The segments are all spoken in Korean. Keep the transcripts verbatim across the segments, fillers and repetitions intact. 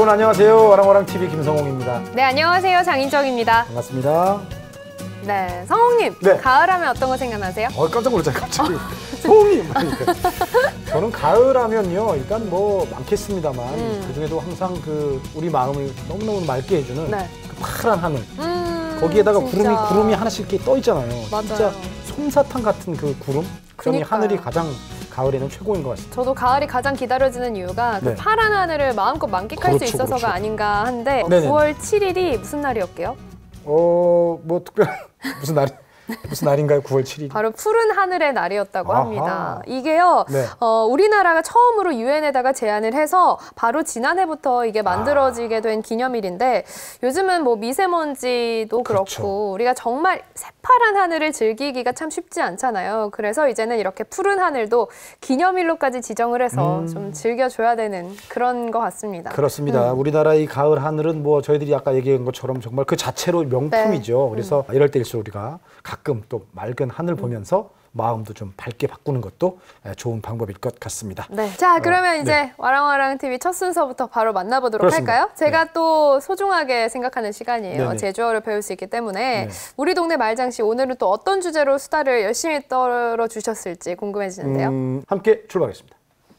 여러분 안녕하세요. 와랑와랑티비 김성홍입니다. 네, 안녕하세요. 장인정입니다. 반갑습니다. 네, 성홍님. 네. 가을하면 어떤 거 생각나세요? 어, 깜짝 놀랐잖아요, 갑자기. 성홍님! 저는 가을하면요, 일단 뭐 많겠습니다만, 음. 그중에도 항상 그 우리 마음을 너무너무 맑게 해주는 네. 그 파란 하늘. 음, 거기에다가 진짜. 구름이, 구름이 하나씩 이렇게 떠 있잖아요. 맞아요. 진짜 솜사탕 같은 그 구름? 저는 하늘이 가장 가을에는 최고인 것 같습니다. 저도 가을이 가장 기다려지는 이유가 네. 그 파란 하늘을 마음껏 만끽할 그렇죠, 수 있어서가 그렇죠. 아닌가 한데 네네. 구월 칠일이 무슨 날이었게요? 어, 뭐 특별한 무슨 날 무슨 날인가요? 구월 칠일. 바로 푸른 하늘의 날이었다고 아하. 합니다. 이게요, 네. 어, 우리나라가 처음으로 유엔에다가 제안을 해서 바로 지난해부터 이게 만들어지게 된 기념일인데 요즘은 뭐 미세먼지도 그렇고 그렇죠. 우리가 정말 새파란 하늘을 즐기기가 참 쉽지 않잖아요. 그래서 이제는 이렇게 푸른 하늘도 기념일로까지 지정을 해서 음. 좀 즐겨줘야 되는 그런 것 같습니다. 그렇습니다. 음. 우리나라의 가을 하늘은 뭐 저희들이 아까 얘기한 것처럼 정말 그 자체로 명품이죠. 네. 그래서 음. 이럴 때일수록 우리가 가끔 또 맑은 하늘 보면서 음. 마음도 좀 밝게 바꾸는 것도 좋은 방법일 것 같습니다. 네. 자, 그러면 어, 이제 네. 와랑와랑티비 첫 순서부터 바로 만나보도록 그렇습니다. 할까요? 제가 네. 또 소중하게 생각하는 시간이에요. 네네. 제주어를 배울 수 있기 때문에 네. 우리 동네 말장씨 오늘은 또 어떤 주제로 수다를 열심히 떨어주셨을지 궁금해지는데요. 음, 함께 출발하겠습니다.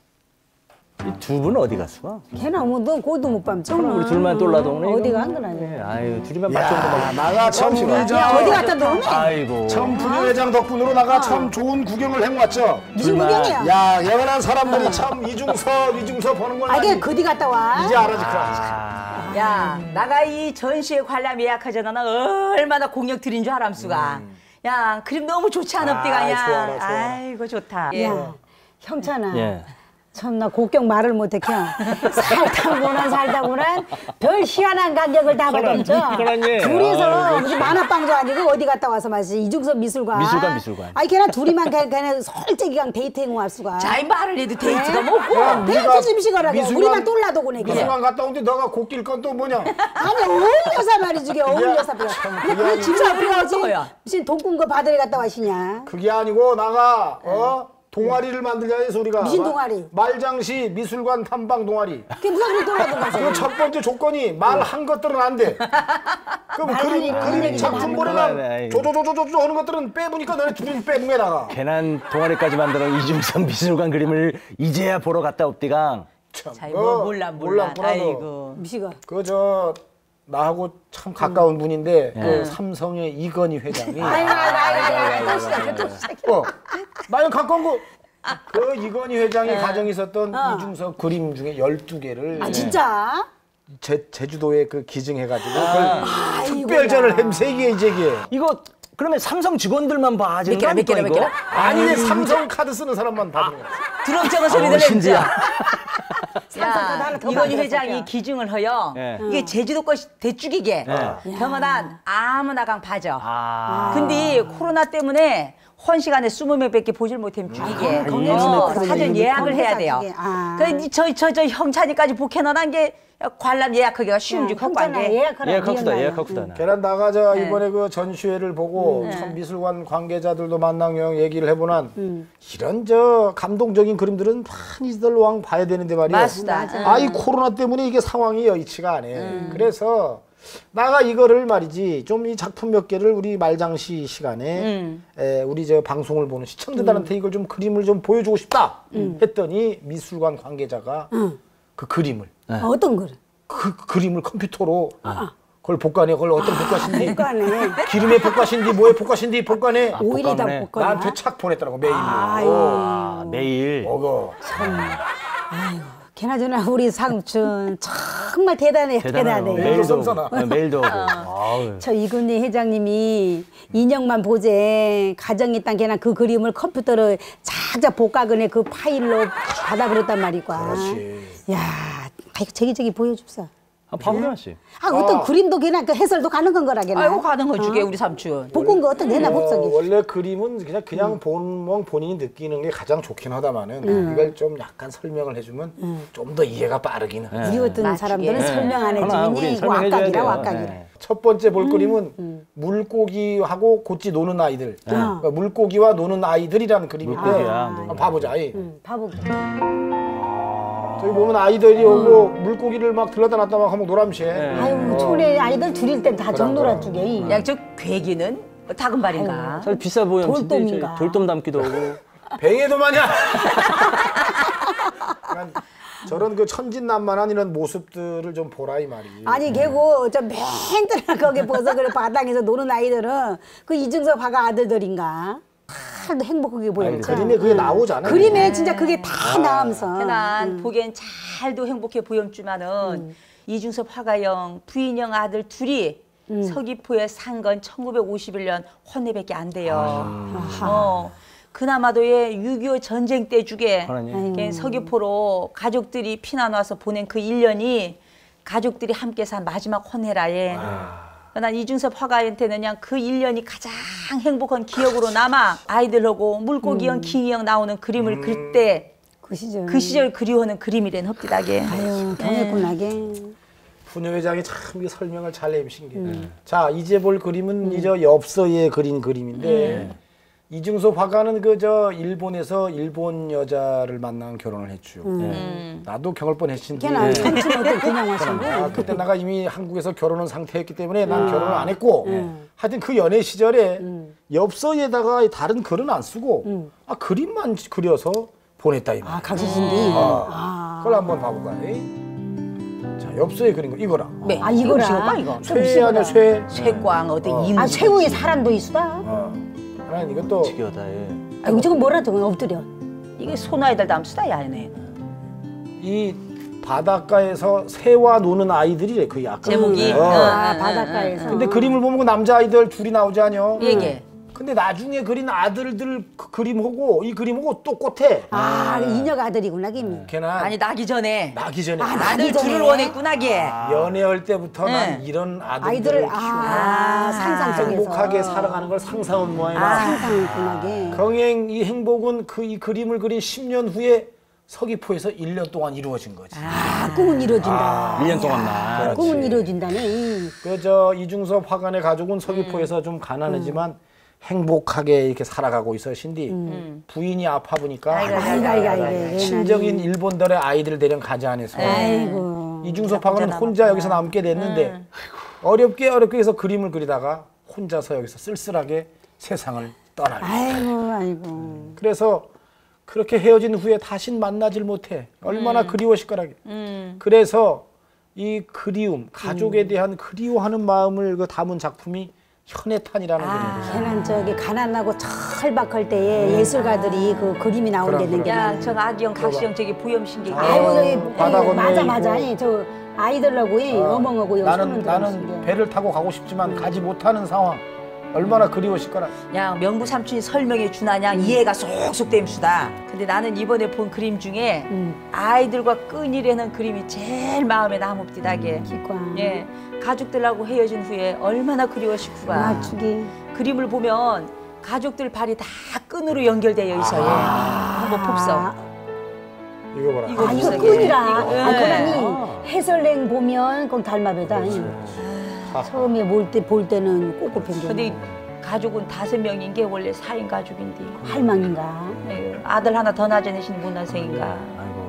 이 두 분 어디 갔어? 걔는 뭐 너 고도 못 밤. 그럼 우리 둘만 똘라도네. 어디가 한 거라니? 네, 아유 둘이만 맞춰도 나가 참 부회장. 야 어디 갔다 노네? 아이고. 참 부회장 덕분으로 나가 어. 참 좋은 구경을 해왔죠. 무슨 구경이야? 야 영원한 사람들이 어. 참 이중서 이중서 보는 걸. 아, 걔 그디 갔다 와. 이제 알아지 그래. 아. 야 나가 이 전시회 관람 예약하잖아. 나 얼마나 공역 드린 줄 알람수가. 음. 야 그림 너무 좋지 않읍디가 야. 좋아라, 좋아라. 아이고 좋다. 야 예. 형찬아. 예. 참나 곡경 말을 못해 그냥 살다보는 살다보는 별 희한한 가격을 다 받았죠. 둘이서 무슨 만화방도 아니고 어디 갔다 와서 마시 이중섭 미술관. 미술관 미술관. 아니 걔는 둘이만 걔는 솔직히 그냥 데이트행 왔수가. 자이 말을 해도 데이트가 뭐고. 데이트 좀 시거라고. 우리만 똘라도고네. 미술관 갔다 온데 너가 곡길 건 또 뭐냐? 아니 어울려서 말이지 그게 어울려서 그래. 근데 그게 진짜 어울려지. 무슨 돈꾼 거 바다에 갔다 와시냐. 그게 아니고 나가 어? 동아리를 만들자 해서 우리가 무슨 동아리? 말장시 미술관 탐방 동아리. 그게 무슨 소리 돌아가는 그 첫 번째 조건이 말한 것들은 안 돼. 그럼 그림 그림 작품 보려면 조조조조조 하는 것들은 빼보니까 너네 둘이 빼는 게 나가. 괜한 동아리까지 만들어 이중섭 미술관 그림을 이제야 보러 갔다 옵디강. 참. 자, 뭐 몰라 몰라. 아이고. 미시가. 그저 나하고 참 가까운 음. 분인데 예. 그 삼성의 이건희 회장이. 아이고 아이고 아이고 또 시작해 또 시작해. 어, 나랑 가까운 거. 그 이건희 회장이 네. 가정에 있었던 어. 이중섭 그림 중에 열두 개를 아 진짜? 제, 제주도에 그 기증해가지고 아. 그걸 특별전을 햄세기에 이제기에 이거 그러면 삼성 직원들만 봐주는 거 아닙니까 이거? 아니 삼성 카드 쓰는 사람만 받는 거야. 두렁정한 소리들 신지야. 야, 이건희 회장이 기증을 허여. 네. 이게 제주도 것이 대쭉이게. 네. 병원안 아무나 강 봐줘. 아. 근데 코로나 때문에 헌 시간에 스무 명밖에 보질 못하면 죽이게. 아, 어, 사전 예약을 해야 돼요. 아. 그래서 저, 저, 저 형찬이까지 복해놓은 게 관람 예약하기가 쉬운 줄 컸고 안 돼. 예약합시다, 예약합시다. 걔는 나가자 네. 이번에 그 전시회를 보고 음. 참 미술관 관계자들도 만나면 얘기를 해보난 음. 이런 저 감동적인 그림들은 많이들 왕 봐야 되는데 말이야. 맞다. 아, 이 코로나 때문에 이게 상황이 여의치가 않아. 음. 그래서 나가 이거를 말이지 좀 이 작품 몇 개를 우리 말장시 시간에 음. 에, 우리 저 방송을 보는 시청자들한테 음. 이걸 좀 그림을 좀 보여주고 싶다 음. 했더니 미술관 관계자가 음. 그 그림을 네. 아, 어떤 그림? 그 그림을 컴퓨터로 아. 그걸 복간해. 그걸 어떤 아, 복가신디? 복간해. 기름에 복가신디 뭐에 복가신디 복간해. 아, 오일이다 복간해. 나한테 착 보냈더라고 메일로. 아, 메일. 어거. 참. 아이고. 걔나저나 우리 삼촌 정말 대단해요. 대단해. 메일도 네, 메일도 하고. 저 이근희 회장님이 인형만 보재 가정이 있단 걔나 그 그림을 컴퓨터로 작작 복각은에 그 파일로 받아버렸단 말이고. 그렇지. 야, 아이고 저기 저기 보여줍사. 아, 박은하 씨. 아, 어떤 아. 그림도 걔나 그 해설도 가능한 거라겠나? 아이고 가능한 주게 어? 우리 삼촌. 복군 거 어떤 내나 복석이. 원래 그림은 그냥 그냥 음. 본 본인이 느끼는 게 가장 좋긴 하다마는 음. 이걸 좀 약간 설명을 해주면 음. 좀 더 이해가 빠르기는. 네. 우리 같은 맞추게. 사람들은 네. 설명 안 해주면 이거 왁각이라 왁각이라. 네. 첫 번째 볼 음. 그림은 음. 물고기하고 곧지 노는 아이들. 네. 그러니까 물고기와 노는 아이들이라는 그림인데 아. 봐보자. 음, 봐보자. 저기 보면 아이들이 오고 물고기를 막 들러다 놨다 막 하면 노람시에. 아유, 촌에 아이들 둘일 땐 다 정놀아 쪽에. 야, 저 괴기는 다금발인가? 저 비싸 보여. 돌돔인가? 돌돔 담기도 하고. 뱅에도마냐. 저런 그 천진난만한 이런 모습들을 좀 보라 이 말이. 아니 걔고 저 맨날 거기 벗어 그래 바닥에서 노는 아이들은 그 이중섭 화가 아들들인가? 다 행복하게 보였죠. 그림에 그게 나오잖아요. 그림에 진짜 그게 다 나오면서. 난 보기엔 잘도 행복해 보였지만은 음. 이중섭 화가형 부인형 아들 둘이 음. 서귀포에 산 건 천구백오십일 년 헌내밖에 안 돼요. 아. 어. 그나마도 예 육이오 전쟁 때 주게 서귀포로 가족들이 피난 와서 보낸 그 일 년이 가족들이 함께 산 마지막 헌해라에 아. 난 이중섭 화가한테는 그냥 그 일 년이 가장 행복한 기억으로 남아 아이들하고 물고기형, 음. 킹이형 나오는 그림을 음. 그릴 때 그 시절 그 시절 그리워하는 그림이란 흡디다게. 아유 경했구나게. 분녀 회장이 참 설명을 잘 해주신 게. 음. 자 이제 볼 그림은 음. 이제 엽서에 그린 그림인데. 음. 이중섭 화가는 그 저 일본에서 일본 여자를 만난 결혼을 했죠. 음. 나도 겪을 뻔했신데. 걔는 삼촌 어떤 그냥 하신데. 아, 그때 내가 이미 한국에서 결혼한 상태였기 때문에 난 음. 결혼을 안 했고. 음. 하여튼 그 연애 시절에 음. 엽서에다가 다른 글은 안 쓰고 음. 아 그림만 그려서 보냈다 이 말. 아 각시신디. 아. 아. 그걸 한번 봐볼까? 자 엽서에 그린 거 이거라. 네. 아 이거라. 이거. 쇠 아니야 쇠. 쇠광 어디 어. 임. 아 쇠우에 사람도 있수다. 어. 아니 이것도 지겨다 예. 아이고 저거 뭐라 저거 엎드려. 이게 소나이들 담수다 야네. 이 바닷가에서 새와 노는 아이들이래 그 약간. 제목이. 어. 아 바닷가에서. 근데 그림을 보면 그 남자 아이들 둘이 나오지 않요? 얘게. 근데 나중에 그린 아들들 그 그림하고 이 그림하고 똑같아. 아 인혁 아들이구나 김이. 걔는 아니 나기 전에. 나기 전에 아, 아들 둘을 원했구나 걔. 아. 연애할 때부터 네. 난 이런 아들들을 아이들을 키우고 아, 상상 속에서 행복하게 살아가는 걸 상상한 모양이라. 아, 상상했구나게. 경행 이 행복은 그 이 그림을 그린 십 년 후에 서귀포에서 일 년 동안 이루어진 거지. 아 꿈은 이루어진다. 일 년 동안만. 꿈은 이루어진다네. 그 저 이중섭 화가의 가족은 서귀포에서 음. 좀 가난하지만 음. 행복하게 이렇게 살아가고 있으신디 음. 부인이 아파 보니까 아이고, 아이고, 아이고, 아이고, 친정인 일본들의 아이들 데려 가지 않아서 아이고. 이중섭 화가는 혼자 여기서 남게 됐는데 음. 어렵게 어렵게 해서 그림을 그리다가 혼자서 여기서 쓸쓸하게 세상을 떠나요. 아이고 아이고. 그래서 그렇게 헤어진 후에 다신 만나질 못해. 얼마나 음. 그리워실 거라. 음. 그래서 이 그리움, 가족에 음. 대한 그리워하는 마음을 그 담은 작품이 현해탄이라는 아, 그림이에요. 걔는 저기 가난하고 철박할 때에 음. 예술가들이 그 그림이 나온다는 게. 야, 저 아기형, 각시형 저기 부염신기. 아이고 저기 바다 건너에 맞아 있고. 맞아. 아니, 저 아이들하고 어. 어멍하고 나는 나는 배를 타고 가고 싶지만 음. 가지 못하는 상황. 얼마나 그리우실 거라. 야 명부 삼촌이 설명해 주나냐 음. 이해가 쏙쏙 됨수다. 근데 나는 이번에 본 그림 중에 음. 아이들과 끈이라는 그림이 제일 마음에 남읍디다게. 기광. 예, 가족들하고 헤어진 후에 얼마나 그리워시구가. 맞추기. 그림을 보면 가족들 발이 다 끈으로 연결되어 있어요. 아. 한번 봅서. 이거 봐라. 이거, 아, 이거 끈이라. 이거, 아, 그러니 해설랭 보면 꼭 닮아배다. 처음에 볼 때 볼 때는 꼬꼬 편견. 근데 가족은 다섯 명인 게 원래 사인 가족인데. 할망인가? 네, 아들 하나 더 낳아내신 문화생인가.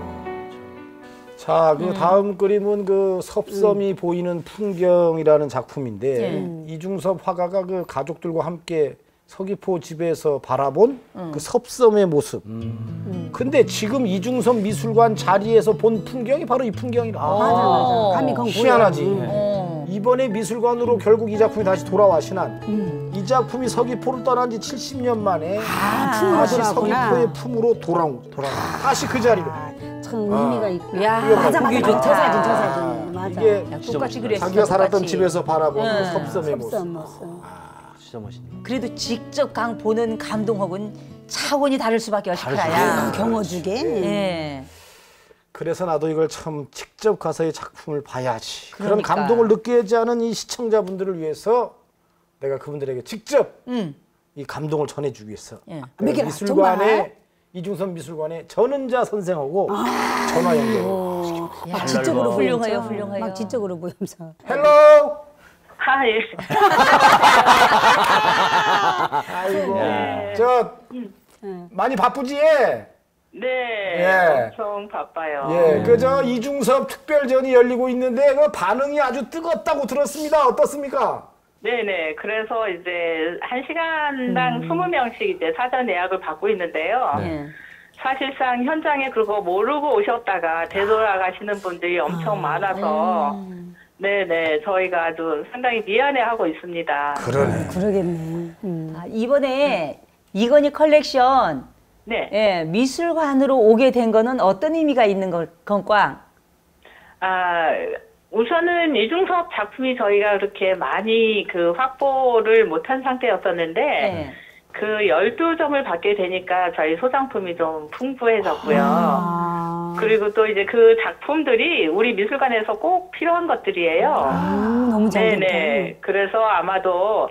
자, 그 음. 다음 그림은 그 섭섬이 음. 보이는 풍경이라는 작품인데 음. 이중섭 화가가 그 가족들과 함께 서귀포 집에서 바라본 음. 그 섭섬의 모습. 음. 근데 지금 이중섭 미술관 자리에서 본 풍경이 바로 이 풍경이라. 아, 맞아, 맞아. 감이 건 희한하지. 음. 이번에 미술관으로 결국 이 작품이 다시 돌아와시난 음. 이 작품이 서귀포를 떠난 지 칠십 년 만에 아, 다시 서귀포의 품으로 돌아온 돌아온 다시 그 자리로. 참 의미가 아. 있고. 야, 맞아 맞아. 좋다. 저 사진 저 사진. 맞아. 이게 야, 똑같이 그랬어. 자기가 살았던 똑같이. 집에서 바라보는 응. 그 섭섬의 모습. 섭섬 모습. 아, 진짜 멋있네. 그래도 직접 강 보는 감동하고는 차원이 다를 수밖에 없을까야. 경어주게. 예. 그래서 나도 이걸 참 직접 가서 이 작품을 봐야지. 그런 그러니까. 감동을 느끼지 않은 이 시청자분들을 위해서 내가 그분들에게 직접 음. 이 감동을 전해주기 위해서 예. 내가 미술관에 이중섭 미술관에 전은자 선생하고 아. 전화 연결을 막 지적으로 훌륭해요, 보면서. 훌륭해요. 막 지적으로 보면서. 헬로. 아, 예. 아이고 야. 저 많이 바쁘지? 네, 예. 엄청 바빠요. 예, 그저 이중섭 특별전이 열리고 있는데 그 반응이 아주 뜨겁다고 들었습니다. 어떻습니까? 네네. 그래서 이제 한 시간당 스무 명씩 이제 사전 예약을 받고 있는데요. 네. 사실상 현장에 그거 모르고 오셨다가 되돌아가시는 분들이 엄청 많아서 네네 저희가 아주 상당히 미안해하고 있습니다. 그러네. 그러겠네. 음. 아, 이번에 이건희 컬렉션 네. 예, 미술관으로 오게 된 거는 어떤 의미가 있는 걸, 건꽝? 아 우선은 이중섭 작품이 저희가 그렇게 많이 그 확보를 못한 상태였었는데 네. 그 열두 점을 받게 되니까 저희 소장품이 좀 풍부해졌고요. 아. 그리고 또 이제 그 작품들이 우리 미술관에서 꼭 필요한 것들이에요. 음, 너무 잘 됐다. 네네. 그래서 아마도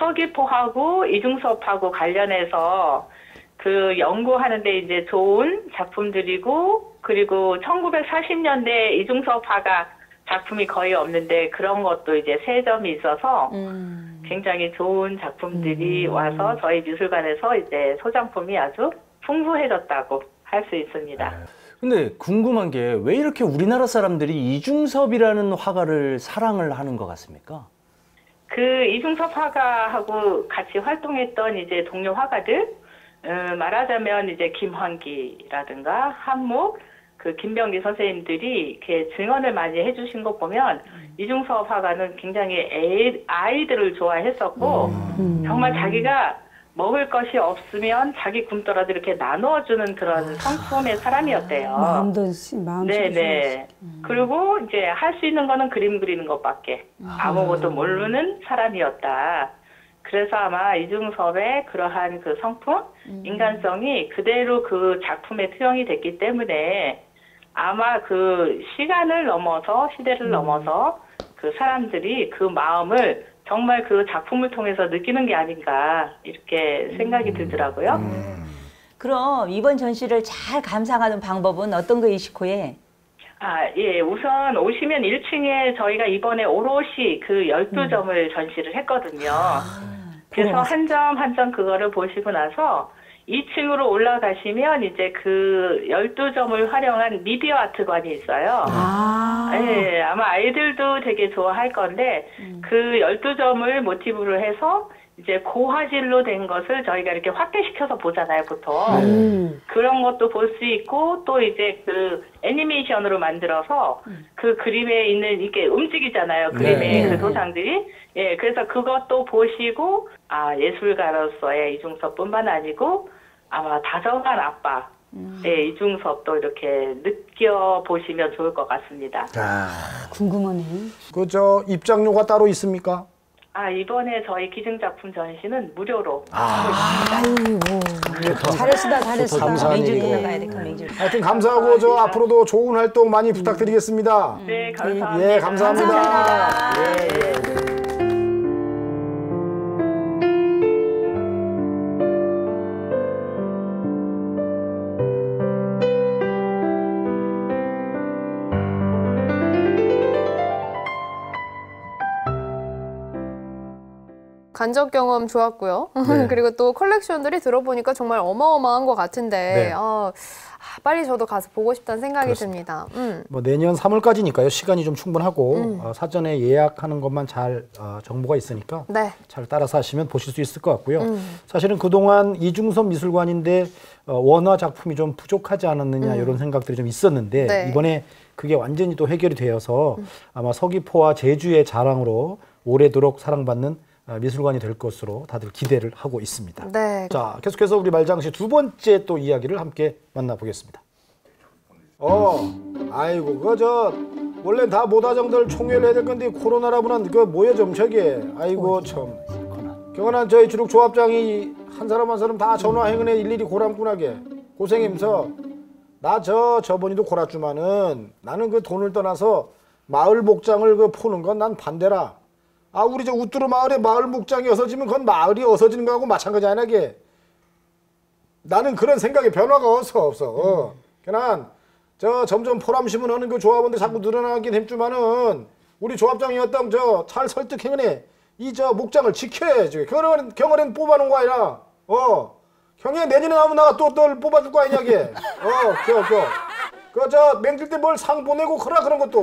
서귀포하고 이중섭하고 관련해서 그 연구하는데 이제 좋은 작품들이고 그리고 천구백사십 년대 이중섭 화가 작품이 거의 없는데 그런 것도 이제 세 점이 있어서 음. 굉장히 좋은 작품들이 음. 와서 저희 미술관에서 이제 소장품이 아주 풍부해졌다고 할 수 있습니다. 근데 궁금한 게 왜 이렇게 우리나라 사람들이 이중섭이라는 화가를 사랑을 하는 것 같습니까? 그 이중섭 화가하고 같이 활동했던 이제 동료 화가들, 음, 말하자면 이제 김환기라든가 한묵, 그 김병기 선생님들이 이렇게 증언을 많이 해주신 거 보면 음. 이중섭 화가는 굉장히 애, 아이들을 좋아했었고 음. 정말 자기가 먹을 것이 없으면 자기 굶더라도 이렇게 나누어주는 그런 성품의 사람이었대요. 마음도 마음. 네네. 음. 그리고 이제 할 수 있는 거는 그림 그리는 것밖에 아. 아무것도 모르는 사람이었다. 그래서 아마 이중섭의 그러한 그 성품, 음. 인간성이 그대로 그 작품에 투영이 됐기 때문에 아마 그 시간을 넘어서 시대를 음. 넘어서 그 사람들이 그 마음을 정말 그 작품을 통해서 느끼는 게 아닌가 이렇게 생각이 들더라고요. 음. 그럼 이번 전시를 잘 감상하는 방법은 어떤 거 이시코에? 아, 예. 우선 오시면 일 층에 저희가 이번에 오롯이 그 열두 점을 음. 전시를 했거든요. 아, 그래서 한 점 한 점 그거를 보시고 나서 이 층으로 올라가시면 이제 그 열두 점을 활용한 미디어 아트관이 있어요. 아. 예, 아마 아이들도 되게 좋아할 건데 음. 그 열두 점을 모티브로 해서 이제 고화질로 된 것을 저희가 이렇게 확대시켜서 보잖아요, 보통. 음. 그런 것도 볼 수 있고 또 이제 그 애니메이션으로 만들어서 음. 그 그림에 있는 이게 움직이잖아요, 그림의 네. 그 도장들이. 예, 그래서 그것도 보시고 아, 예술가로서의 이중섭뿐만 아니고 아마 다정한 아빠, 음. 예, 이중섭도 이렇게 느껴보시면 좋을 것 같습니다. 아, 궁금하네. 그 저 입장료가 따로 있습니까? 아, 이번에 저희 기증작품 전시는 무료로 아. 하고 있습니다. 아이고, 잘했다, 잘했다. 감사한 맹줄 일이고. 나가야 돼, 맹줄. 하여튼 감사하고 저 앞으로도 좋은 활동 많이 부탁드리겠습니다. 네, 감사합니다. 예, 감사합니다. 감사합니다. 예, 예. 간접 경험 좋았고요. 네. 그리고 또 컬렉션들이 들어보니까 정말 어마어마한 것 같은데 네. 어, 빨리 저도 가서 보고 싶다는 생각이 그렇습니다. 듭니다. 음. 뭐 내년 삼월까지니까요. 시간이 좀 충분하고 음. 어, 사전에 예약하는 것만 잘 어, 정보가 있으니까 네. 잘 따라서 하시면 보실 수 있을 것 같고요. 음. 사실은 그동안 이중섭 미술관인데 어, 원화 작품이 좀 부족하지 않았느냐 음. 이런 생각들이 좀 있었는데 네. 이번에 그게 완전히 또 해결이 되어서 음. 아마 서귀포와 제주의 자랑으로 오래도록 사랑받는 미술관이 될 것으로 다들 기대를 하고 있습니다. 네. 자, 계속해서 우리 말장씨 두 번째 또 이야기를 함께 만나보겠습니다. 어, 아이고, 그 저 원래 다 모다정들 총회를 해야 될 건데 코로나라고는 그 뭐야 좀 저게, 아이고 참. 경원한 저희 주룩 조합장이 한 사람 한 사람 다 전화 행은에 일일이 고람꾼하게 고생하면서 나 저 저번에도 고랐지만은 나는 그 돈을 떠나서 마을 목장을 그 포는 건 난 반대라. 아, 우리 저 우뚜루 마을에 마을 목장이 어서지면 그건 마을이 어서지는 거하고 마찬가지 아니게. 나는 그런 생각에 변화가 없어 없어. 어. 그냥 저 점점 포람심은 하는 그 조합원들 자꾸 늘어나긴 했지만은 우리 조합장이었던 저 잘 설득해네. 이 저 목장을 지켜야지. 경원은 경원은 뽑아놓은 거 아니라 어 형이 내년에 나오면 나가 또 널 뽑아줄 거 아니냐, 걔. 어, 겨, 겨. 그, 저, 맹길 때 뭘 상 보내고 그라 그런 것도.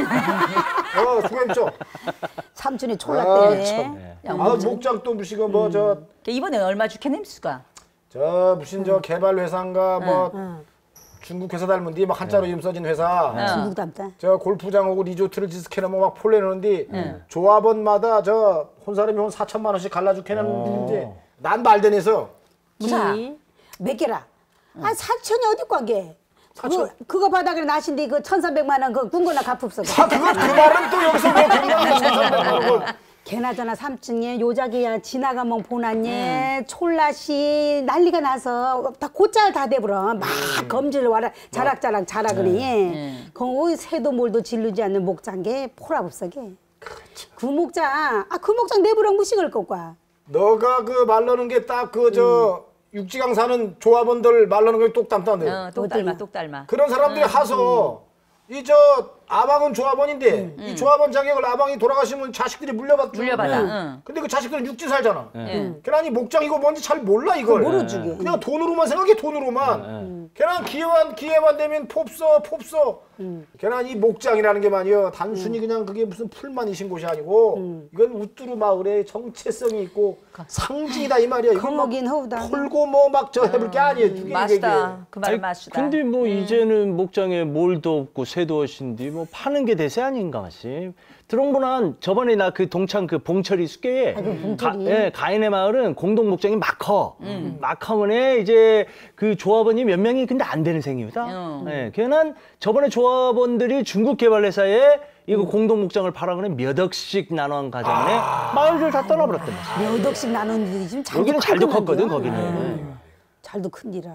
어, 수고했죠. 삼촌이 아, 촐랐대. 참. 아, 목장 또 무시고 뭐, 저. 이번에 얼마 주겠네, 수가? 저, 무슨 저 개발 회사인가 뭐. 응. 중국 회사 닮은 뒤 막 한자로 이름 써진 회사. 중국 닮다. 저 골프장하고 리조트를 지스케는 막 폴 내놓는데 조합원마다 저 혼 사람이 한 사천만 원씩 갈라주게는 난 말대내서 무사. 몇 개라? 아 사천이 어디 과게? 사천. 그거, 그거 바닥에 나신데 그 천삼백만 원 그 군거나 갚읍서. 아 그거 그 말은 또 여기서 왜 그냥 천삼백만 원. 걔나저나 삼층에 요자기야 지나가면 보났니 촐라시 난리가 나서 다 곧잘 다 돼버려 막 검질 와라 자락자락 자락으니 그 새도 몰도 질르지 않는 목장게 포라법석에 그 목장 아 그 목장 내부랑 무식을 것과 너가 그 말러는 게 딱 그 저 육지강 사는 조합원들 말러는 게 똑같다네. 어, 똑 닮아, 똑 닮아. 그런 사람들이 하서 이 저 아방은 조합원인데 이 조합원 자격을 아방이 돌아가시면 자식들이 물려받죠. 물려받아. 응. 근데 그 자식들은 육지 살잖아. 응. 걔는 목장 이거 뭔지 잘 몰라 이걸. 모르지. 그냥 돈으로만 생각해 돈으로만. 걔는 기회만 기회만 되면 폭써 폭써. 걔는 이 목장이라는 게 말이요 단순히 그냥 그게 무슨 풀만이신 곳이 아니고 이건 우뚜루 마을의 정체성이 있고 상징이다 이 말이야. 이건 막 거긴 허우다. 콜고 뭐 막 저 해볼 게 아니에요. 그게 맛있다. 그 말 아니, 맛있다. 근데 뭐 이제는 목장에 몰도 없고 새도 없인데 뭐 파는 게 대세 아닌가 씨. 들어보나 저번에 나 그 동창 그 봉철이 숙계에 가, 예, 가인의 마을은 공동 목장이 막 커. 음. 막 커면에 이제 그 조합원이 몇 명이 근데 안 되는 셈입니다. 음. 예, 걔는 저번에 조합원들이 중국 개발 회사에 이거 공동 목장을 팔아 그래 몇 억씩 나눠한 가정에 아 마을들 다 떠나버렸단 말이야. 몇 억씩 나누는 지금 잘도 여기는 잘도 크구나, 컸거든 그거. 거기는. 음. 잘도 큰디라.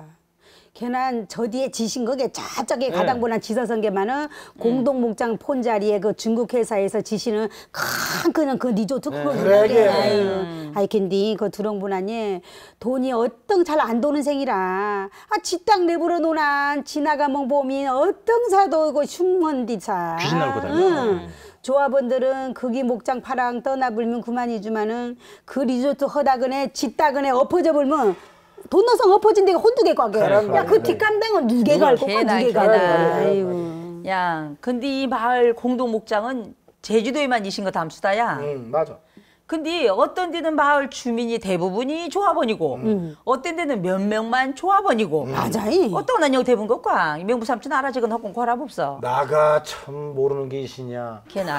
걔는 저 뒤에 지신 거게 저쪽에 가당보난 지서선 게만은 공동 목장 폰 자리에 그 중국 회사에서 지시는 큰 그냥 그 리조트 그거 그러게. 아유, 아이 근데 그 두렁보나니 돈이 어떤 잘 안 도는 생이라. 아 지땅 내부러 노난 지나가면 보면 어떤 사도 그 흉먼디사. 귀신 나올 거다. 응. 조합원들은 거기 목장 파랑 떠나불면 그만이지만은 그 리조트 허다근에 짓다근에 엎어져 불면 돈 넣어서 엎어진 데가 혼두 개 과게. 야, 그 뒷감당은 누개가 할 거고 개나, 누개가 개나. 할 거야. 아이고. 야, 근데 이 마을 공동 목장은 제주도에만 이신 거 담수다야. 응 맞아. 근데 어떤 데는 마을 주민이 대부분이 조합원이고 음. 어떤 데는 몇 명만 조합원이고 맞아이. 어떤 건 여기 대부분 것과 명부 삼촌 알아지건 헛건 거랍 없어. 나가 참 모르는 게 있으냐. 걔나.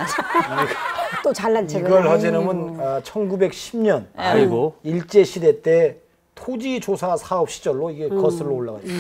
또 잘난 척을. 이걸 허재놈은 아, 천구백십 년 아이고. 일제 시대 때 토지 조사 사업 시절로 이게 거슬러 올라가 있어요.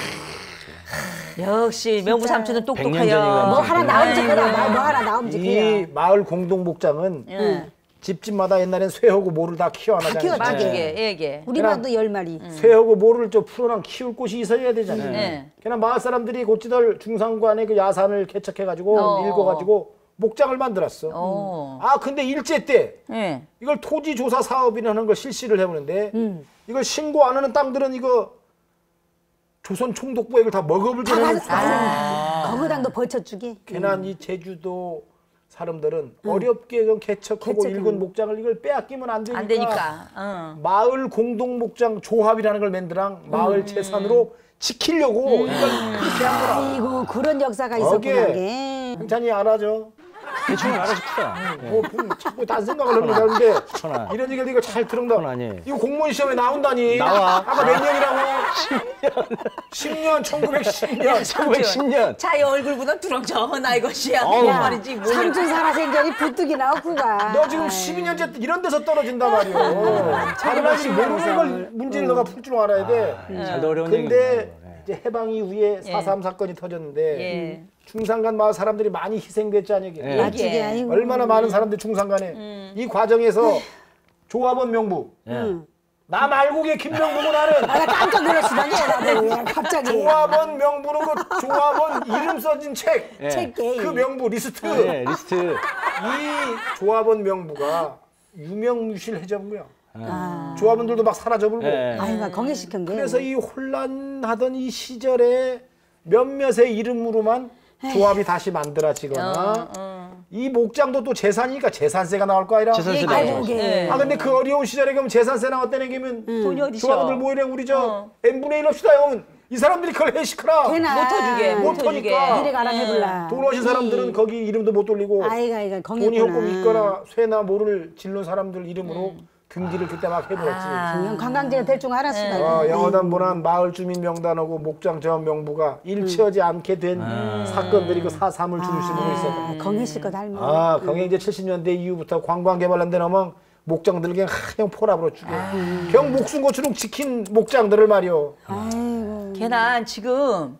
역시 명부 삼촌은 백 년 똑똑해요. 전이구나. 뭐 하나 나오면 좋겠다. 뭐 하나 나오면 이 좋겠다. 마을 공동 목장은 응. 집집마다 옛날엔 쇠하고 모를 다 키워나잖아요. 키웠지. 맞추게, 얘게. 우리 반도 열 마리. 쇠하고 모를 좀 풀어난 키울 곳이 있어야 되잖아요. 네. 그냥 마을 사람들이 곧지들 중산관의 그 야산을 개척해가지고 어. 읽어가지고 목장을 만들었어. 어. 아 근데 일제 때 예. 이걸 토지 조사 사업이라는 걸 실시를 해보는데 이걸 신고 안 하는 땅들은 이거 조선 총독부가 이걸 다 먹어불지는 아. 거기당도 버쳐주기. 괜한 이 제주도 사람들은 어렵게 좀 개척하고 개척하는 일군 목장을 이걸 빼앗기면 안 되니까, 안 되니까. 응. 마을 공동 목장 조합이라는 걸 만들랑 마을 재산으로 지키려고 이걸 그렇게 한 거라. 아이고 그런 역사가 있었구나. 거기에 게. 형찬이 알아죠? 대충 알아듣다. 뭐 음, 자꾸 딴 생각을 하는 사람인데 천하. 이런 얘기를 이거 잘 들은다. 그건 아니에요. 이거 공무원 시험에 나온다니. 나와. 아까 몇 년이라고? 십 년. 천구백십 년. 천구백십 년. 자기 얼굴보다 두렁정한 나이 것이야. 어우. 그 말이지. 뭘. 삼촌 살아생전이 부뚜기 나왔구가. 너 지금 십이 년째 이런 데서 떨어진단 말이오. 다른 아이들이 모르는 걸 문제를 너가 풀 줄 알아야 돼. 잘도 어려운 근데 얘기구나. 이제 해방 이후에 사삼 사건이 터졌는데 예. 중산간 마을 사람들이 많이 희생됐지 않니? 예. 맞추기 아니고. 얼마나 많은 사람들이 중산간에 이 과정에서 조합원 명부 예. 나 말고 걔 김명부고 나는 아, 나 깜짝 놀랐으다니 나도 갑자기. 조합원 명부는 그 조합원 이름 써진 책 그 예. 책 게임. 명부 리스트 예, 리스트. 이 조합원 명부가 유명무실해져본 거야. 아. 조합원들도 막 사라져버리고 예. 아이가 공개시킨 게. 그래서 이 혼란하던 이 시절에 몇몇의 이름으로만 조합이 다시 만들어지거나 어. 이 목장도 또 재산이니까 재산세가 나올 거 아니라. 재산세 나오죠. 네. 아 근데 그 어려운 시절에 그럼 재산세 나왔다는 게면 돈이 어디서? 조합원들 모이래 우리 저 어. n분의 일 합시다 형. 이 사람들이 그걸 해시크라. 걔나. 못 터주게, 못 터니까. 니네 가라 해볼라. 돈 오신 사람들은 거기 이름도 못 돌리고 아이가 아이가 돈이 경했구나. 조금 있거나 쇠나 모를 질른 사람들 이름으로 등기를 그때 막 해버렸지. 그냥 관광지가 될 줄 알았어. 어, 영어단보는 마을 주민 명단하고 목장 전 명부가 일치하지 않게 된 사건들이 그 사삼을 중심으로 있었다. 아, 경했을 거 닮아. 아, 경에 이제 칠십 년대 이후부터 관광 개발한 데 넘어 목장들 그냥 하영 포랍으로 죽여. 경 목숨고추로 지킨 목장들을 말이요. 걔는 지금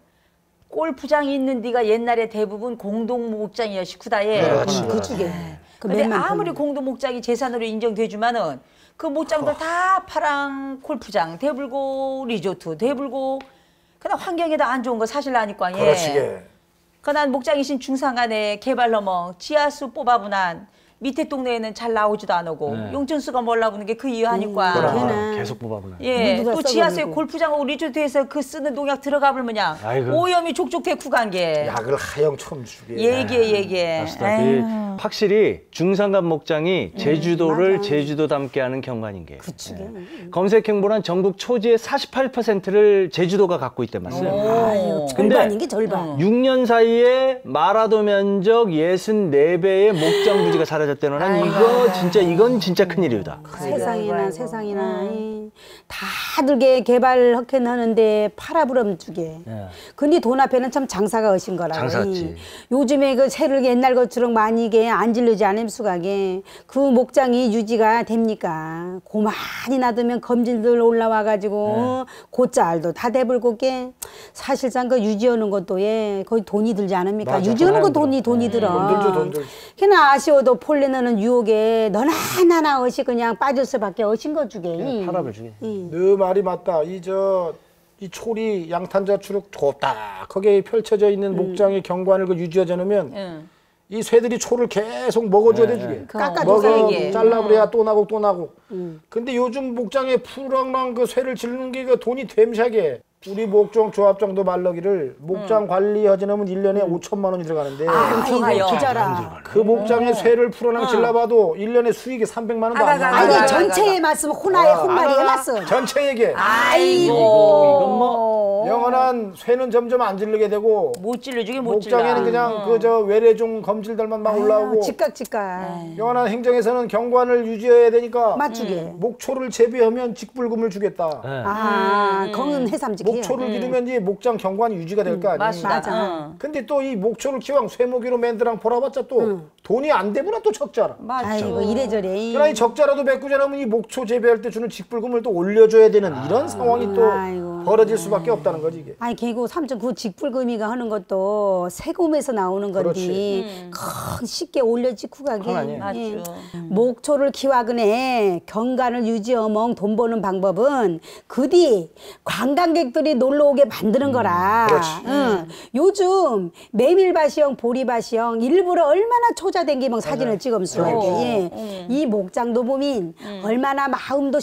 골프장이 있는 데가 옛날에 대부분 공동 목장이야 식후다에. 그렇지. 그쪽에. 그 근데 몇만 아무리 공동 목장이 재산으로 인정되지만은 그 목장들 다 파랑 골프장, 대불고 리조트, 대불고 그냥 환경에도 안 좋은 거 사실 아니까 예. 그렇지. 그난 목장이신 중상간에 개발 넘어 지하수 뽑아분한 밑에 동네에는 잘 나오지도 않고 네. 용천수가 몰라보는 게 그 이유 아니까. 걔는. 계속 뽑아보네. 예, 누가 또 지하수에 써가지고. 골프장하고 리조트에서 그 쓰는 농약 들어가 보면야 아이고. 오염이 족족대쿠 간게 약을 하영 처음 주게. 얘기해 얘기해. 맞습니다. 그 확실히 중산간 목장이 제주도를 제주도답게 하는 경관인 게. 그쪽에. 검색행보란 전국 초지의 사십팔 퍼센트를 제주도가 갖고 있단 말씀. 아유, 근데 절반인 게 절반. 육 년 사이에 마라도 면적 육십사 배의 목장 부지가 사라졌다는 한 이거 진짜 이건 진짜 큰일이다. 세상이나 아이고. 세상이나 이, 다들 게 개발 흑해하는데 팔아부름 주게. 예. 근데 돈 앞에는 참 장사가 어신 거라. 장사지. 요즘에 그 새를 옛날 것처럼 많이 게 안 질르지 않음 수가게 그 목장이 유지가 됩니까? 고만이 놔두면 검진들 올라와 가지고 곧잘도 다 대불고 게 사실상 그 유지하는 것도 예 거의 돈이 들지 않습니까? 맞아, 유지하는 거 돈 돈이 돈이 들어. 돈 들죠, 돈 들죠. 걔나 아쉬워도 폴리너는 유혹에 너나 나나 어시 그냥 빠질 수밖에 어신 거 주게. 파랍을 주게. 너 말이 맞다. 이 저 이 초리 양탄자 추룩 좁다. 거기에 펼쳐져 있는 목장의 경관을 그 유지하자 놓으면 응. 이 새들이 초를 계속 먹어줘야 돼 주게. 깎아줘서 먹어 이게. 잘라버려야 또 나고 또 나고. 근데 요즘 목장에 푸랑랑 그 새를 지르는 게 그 돈이 됨샤게. 우리 목종 조합장도 말러기를 목장 관리하지 않으면 일 년에 오천만 원이 들어가는데 엄청나요. 부자라. 그 목장에 새를 푸랑랑 질러봐도 일 년에 수익이 삼백만 원도 안 아가가, 나와요. 아니 아가, 전체에 말씀 혼나에 혼말이 해놨어. 전체 얘기. 아이고. 이건 뭐 영원한 쇠는 점점 안 질르게 되고 못 찔러주게 못 찔러. 목장에는 그냥 그 저 외래종 검질들만 막 올라오고 직각 직각. 영원한 행정에서는 경관을 유지해야 되니까 맞추게. 목초를 재배하면 직불금을 주겠다. 네. 아, 거는 해삼직이에요. 목초를 기르면 이제 목장 경관이 유지가 될 거 아니에요. 맞습니다. 맞아. 응. 근데 또 이 목초를 키왕 쇠목이로 맨드랑 보라봤자 또 돈이 안 되구나 또 적자라. 맞죠. 아이고 이래저래. 그러나 이 적자라도 메꾸자 하면 이 목초 재배할 때 주는 직불금을 또 올려줘야 되는 이런 상황이 또 아이고. 벌어질 수밖에 없다는 거지 이게. 아니 개고 삼촌 그 직불금이가 하는 것도 세금에서 나오는 건데 그렇지. 큰 쉽게 올려 찍고 가게. 그건 아니에요. 맞죠. 목초를 키워그네 경관을 유지어멍 돈 버는 방법은 그뒤 관광객들이 놀러 오게 만드는 거라. 그렇지. 응. 요즘 메밀밭이형 보리밭이형 일부러 얼마나 초자댕기면 사진을 찍으면서 예. 이 목장도 보면 얼마나 마음도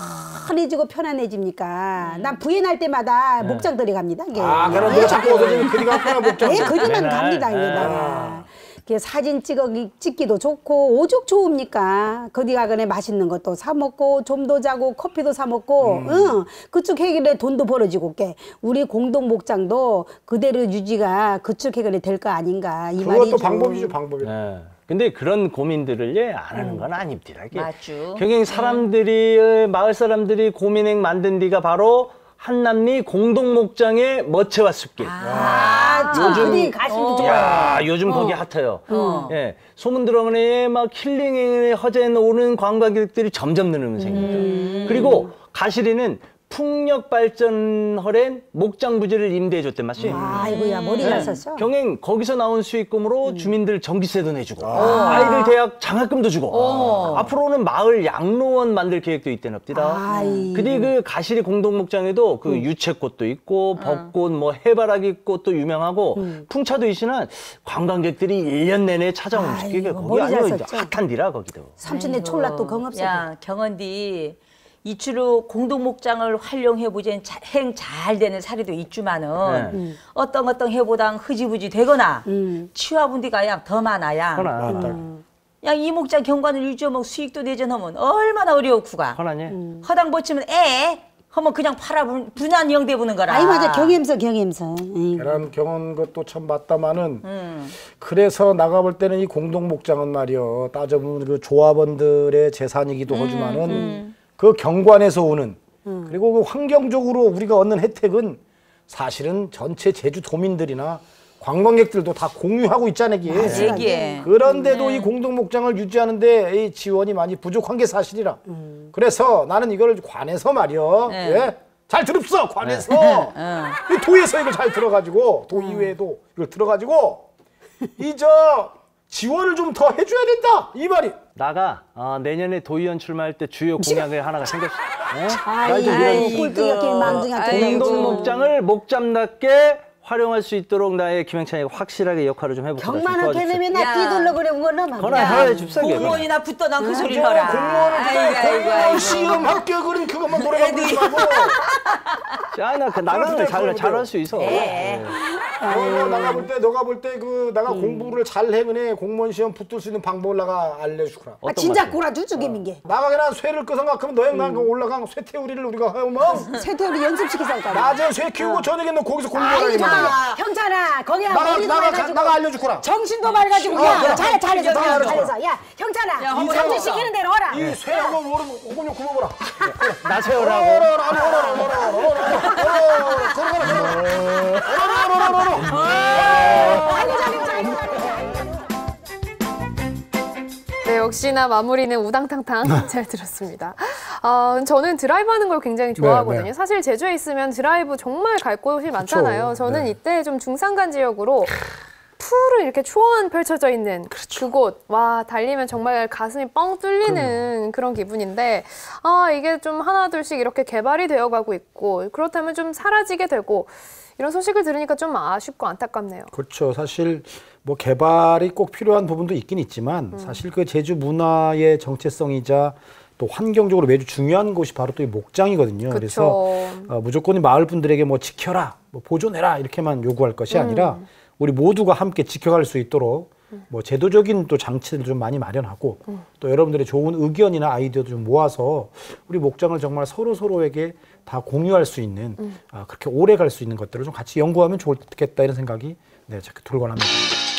시원해지고 편안해집니까. 난 부인할 때마다 목장들이 갑니다. 이게. 아, 그럼 너 자꾸 어디서 그리 갔구나 목장. 예, 그리만 맨날. 갑니다. 여기다가. 이렇게 사진 찍어 찍기도 좋고 오죽 좋습니까? 거기 가거네 맛있는 것도 사 먹고 좀도 자고 커피도 사 먹고, 응. 그쪽 해결에 돈도 벌어지고 게 우리 공동 목장도 그대로 유지가 그쪽 해결에 될 거 아닌가 이 말이죠. 그것도 방법이죠 방법이. 네. 근데 그런 고민들을 예, 안 하는 건 아닙니다. 이게 맞죠. 경영 사람들이 마을 사람들이 고민행 만든 데가 바로 한남리 공동 목장의 머체와 숲길. 아, 요즘 가슴도 좋아요. 야, 요즘 거기 핫해요. 예, 소문 들어오네 막 힐링에 허재에 오는 관광객들이 점점 늘는 생깁니다. 그리고 가시리는 풍력 발전 허랜 목장 부지를 임대해 줬단 말이에요. 아이고야 머리 잘 썼어. 경행 거기서 나온 수익금으로 주민들 전기세도 내주고 아이들 대학 장학금도 주고 앞으로는 마을 양로원 만들 계획도 있대납디다. 아이. 근데 그 가시리 공동목장에도 그 유채꽃도 있고 벚꽃 뭐 해바라기 꽃도 유명하고 풍차도 있으나 관광객들이 일 년 내내 찾아오는 게 아이고, 거기 머리 잘 아니면 썼죠. 핫한 디라 거기도. 삼촌네 촌락도 경없어. 야 경원디 이추로 공동 목장을 활용해 보자는 행 잘 되는 사례도 있지만은 네. 음. 어떤 어떤 해보당 흐지부지 되거나 음. 치화분디가 양 더 많아야. 음. 야, 이 목장 경관을 유지하면 수익도 내전하면 얼마나 어려웠구가. 허나니? 음. 허당 보치면 에 하면 그냥 팔아 분한 영대 부는 거라. 아이 맞아 경험서 경험서. 계란 경험 것도 참 맞다마는 음. 그래서 나가볼 때는 이 공동 목장은 말이요 따져보면 그 조합원들의 재산이기도 음, 하지만은 음. 그 경관에서 오는 음. 그리고 그 환경적으로 우리가 얻는 혜택은 사실은 전체 제주 도민들이나 관광객들도 다 공유하고 있잖아요. 얘기해. 그런데도 음. 이 공동 목장을 유지하는데 이 지원이 많이 부족한 게 사실이라. 음. 그래서 나는 이걸 관에서 말이요. 네. 예? 잘 들읍어 관에서 네. 이 도에서 이걸 잘 들어가지고 도 이외에도 이걸 들어가지고 이 저 지원을 좀 더 해줘야 된다 이 말이. 나가 어, 내년에 도의원 출마할 때 주요 공약에 하나가 생겼어. 네? 아이 꼴뚜기가 망둥이한테 공동 목장을 목장답게 활용할 수 있도록 나의 김영찬이가 확실하게 역할을 좀 해볼게요. 경만 어깨내면 나 뛰돌려 그래 그거나 그러나 해야 줍사게. 공무원이나 붙어 난 그 소리를 하라. 공무원을 공무원 시험 합격은 그것만 노래가고 있다고. 야나 그 나가면 잘 잘할 수 있어. 네. 어, 나가 볼 때 너가 볼 때 그 내가 음. 공부를 잘 해그네 공무원 시험 붙을 수 있는 방법을 나가 알려주라. 아 진짜 꼬라주 죽이는 게. 나가게나 쇠를 끄서 생각하면 너형 난 음. 올라간 쇠태우리를 우리가 하면 쇠태우리 연습시켜서 할까. 낮에 쇠 키우고 저녁에 너 거기서 공부하라. 형찬아 거기랑 나가 머리도 나가 맑아지고 나가 알려주거라. 정신도 맑아지고 야 잘해 잘해서 잘해서 야 형찬아 삼촌 시키는 대로 하라. 이 쇠하고 오름 오금요 구멍으라. 나 세우라고. 네, 역시나 마무리는 우당탕탕 잘 들었습니다. 어, 저는 드라이브 하는 걸 굉장히 좋아하거든요. 네, 네. 사실 제주에 있으면 드라이브 정말 갈 곳이 많잖아요. 그쵸. 저는 네. 이때 좀 중산간 지역으로 푸르 이렇게 초원 펼쳐져 있는 그렇죠. 그곳 와 달리면 정말 가슴이 뻥 뚫리는 그럼. 그런 기분인데 아 이게 좀 하나둘씩 이렇게 개발이 되어가고 있고 그렇다면 좀 사라지게 되고 이런 소식을 들으니까 좀 아쉽고 안타깝네요. 그렇죠. 사실 뭐 개발이 꼭 필요한 부분도 있긴 있지만 음. 사실 그 제주 문화의 정체성이자 또 환경적으로 매주 중요한 곳이 바로 또 이 목장이거든요. 그쵸. 그래서 어, 무조건 이 마을 분들에게 뭐 지켜라, 뭐 보존해라 이렇게만 요구할 것이 아니라 음. 우리 모두가 함께 지켜갈 수 있도록 음. 뭐 제도적인 또 장치를 좀 많이 마련하고 음. 또 여러분들의 좋은 의견이나 아이디어도 좀 모아서 우리 목장을 정말 서로 서로에게 다 공유할 수 있는 음. 아, 그렇게 오래 갈 수 있는 것들을 좀 같이 연구하면 좋겠다 이런 생각이 네, 자꾸 들곤 합니다.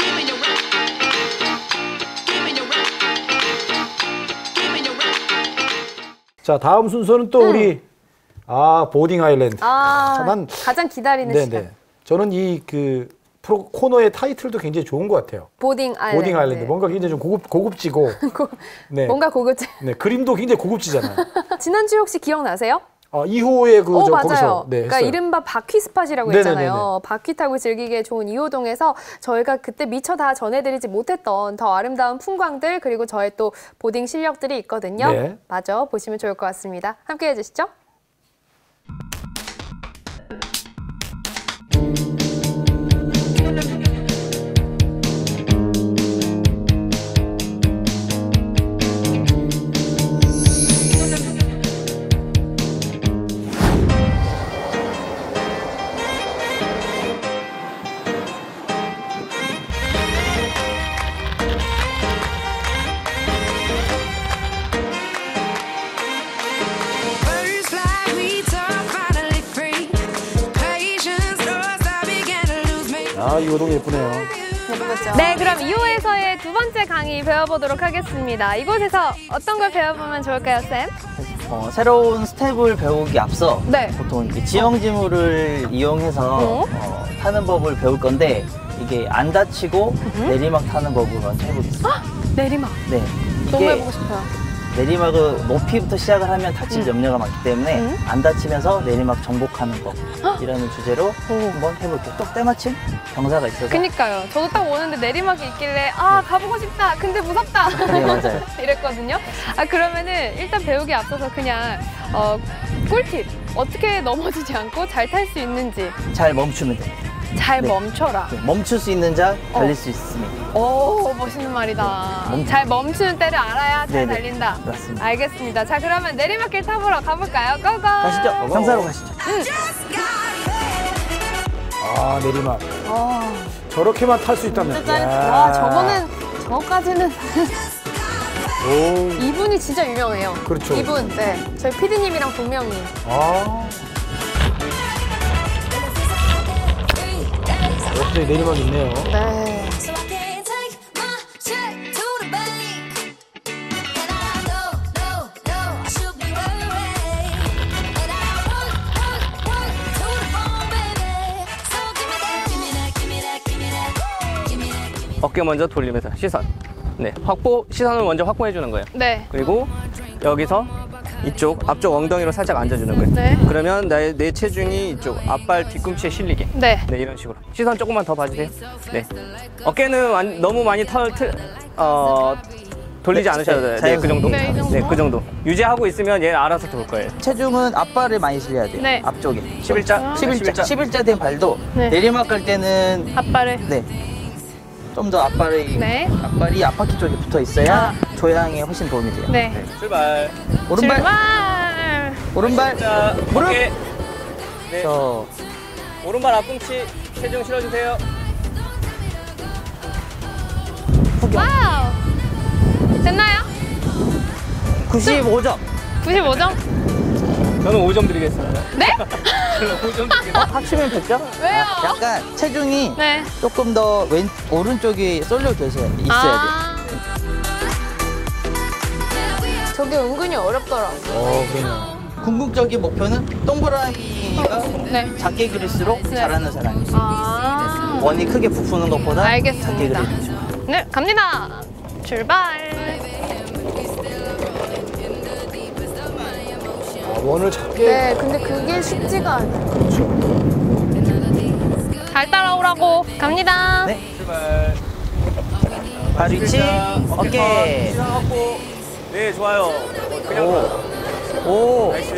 자 다음 순서는 또 음. 우리 아 보딩 아일랜드. 아, 난 가장 기다리는 네네. 시간. 저는 이 그 프로 코너의 타이틀도 굉장히 좋은 것 같아요. 보딩 아일랜드. 보딩 아일랜드. 뭔가 굉장히 좀 고급 고급지고. 고, 네. 뭔가 고급지. 네 그림도 굉장히 고급지잖아요. 지난주 혹시 기억나세요? 아 이 호에 그 어, 저 맞아요. 거기서. 네, 그러니까 했어요. 이른바 바퀴 스팟이라고 네네네네. 했잖아요. 바퀴 타고 즐기기에 좋은 이호동에서 저희가 그때 미처 다 전해드리지 못했던 더 아름다운 풍광들 그리고 저의 또 보딩 실력들이 있거든요. 네. 마저 보시면 좋을 것 같습니다. 함께 해주시죠. 아, 이 호동이 예쁘네요. 예쁘죠? 네, 그럼 이 호에서의 두 번째 강의 배워보도록 하겠습니다. 이곳에서 어떤 걸 배워보면 좋을까요, 쌤? 어, 새로운 스텝을 배우기 앞서 네. 보통 이렇게 지형지물을 이용해서 어? 어, 타는 법을 배울 건데 이게 안 다치고 음? 내리막 타는 법을 먼저 해보겠습니다. 헉! 내리막. 네, 너무 이게 해보고 싶어요. 내리막을 높이부터 시작을 하면 다칠 음. 염려가 많기 때문에 음? 안 다치면서 내리막 정복하는 법 헉! 이라는 주제로 오. 한번 해볼게요. 또 때마침 경사가 있어서. 그니까요. 저도 딱 오는데 내리막이 있길래 아 가보고 싶다. 근데 무섭다. 네, 맞아요. 이랬거든요. 아 그러면은 일단 배우기 앞서서 그냥 어, 꿀팁. 어떻게 넘어지지 않고 잘 탈 수 있는지. 잘 멈추면 됩니다. 잘 네. 멈춰라. 네, 멈출 수 있는 자 달릴 수 있습니다. 오, 멋있는 말이다. 멈- 잘 멈추는 때를 알아야 잘 네네. 달린다. 맞습니다. 알겠습니다. 자, 그러면 내리막길 타보러 가볼까요? 고고! 가시죠. 삼사로 가시죠. 아 내리막. 어, 저렇게만 탈 수 있다면. 진짜 짜릿. 야. 와, 저거는, 저거까지는. 오. 이분이 진짜 유명해요. 그렇죠. 이분, 네. 저희 피디님이랑 동명님. 아. 역시 내리막 있네요. 네. So I can't take my shit to the bank. And I know, know, know I should be worried. And I work, work, work to the bone, baby. So give me that, give me that, give me that, give me that, give me that, give me that. 어깨 먼저 돌리면서 시선. 네, 확보 시선을 먼저 확보해 주는 거예요. 네. 그리고 여기서 이쪽 앞쪽 엉덩이로 살짝 앉아주는 거예요. 네. 그러면 내, 내 체중이 이쪽 앞발 뒤꿈치에 실리게. 네. 네, 이런 식으로. 시선 조금만 더 봐주세요. 네. 어깨는 완- 너무 많이 털, 틀, 어, 돌리지 네, 않으셔도 돼요. 네, 자연스럽게. 그 정도. 네, 이 정도? 네, 그 정도. 유지하고 있으면 얘 알아서 돌 거예요. 체중은 앞발을 많이 실려야 돼요. 네. 앞쪽에. 십일자. 십일자. 십일자 된 발도 네. 내리막 갈 때는 앞발을. 네. 좀 더 앞발이 네. 앞발이 앞바퀴 쪽에 붙어 있어야 조향에 훨씬 도움이 돼요. 네. 출발. 오른발 출발! 오른발 자, 무릎. 어깨. 네. 저 오른발 앞꿈치 체중 실어주세요. 와우! 됐나요? 구십오 점. 구십오 점? 저는 오 점 드리겠습니다. 네? 저는 오 점 드리겠습니다. 합치면 백 점? 왜요? 약간 체중이 네. 조금 더 왼 오른쪽이 쏠려 계셔야 있어야 돼요. 아. 저게 은근히 어렵더라고. 어 그러네요. 궁극적인 목표는 동그라미가 네. 작게 그릴수록 네. 잘하는 사람이에요. 아. 원이 크게 부푸는 것보다 작게 알겠습니다. 그리는. 네, 갑니다. 출발. 아, 원을 작게. 네, 근데 그게 쉽지가 않아요. 그렇죠. 잘 따라오라고. 갑니다. 네. 출발. 발 위치, 어깨. 시선 확보. 네, 좋아요. 그냥 가. 오. 나이스.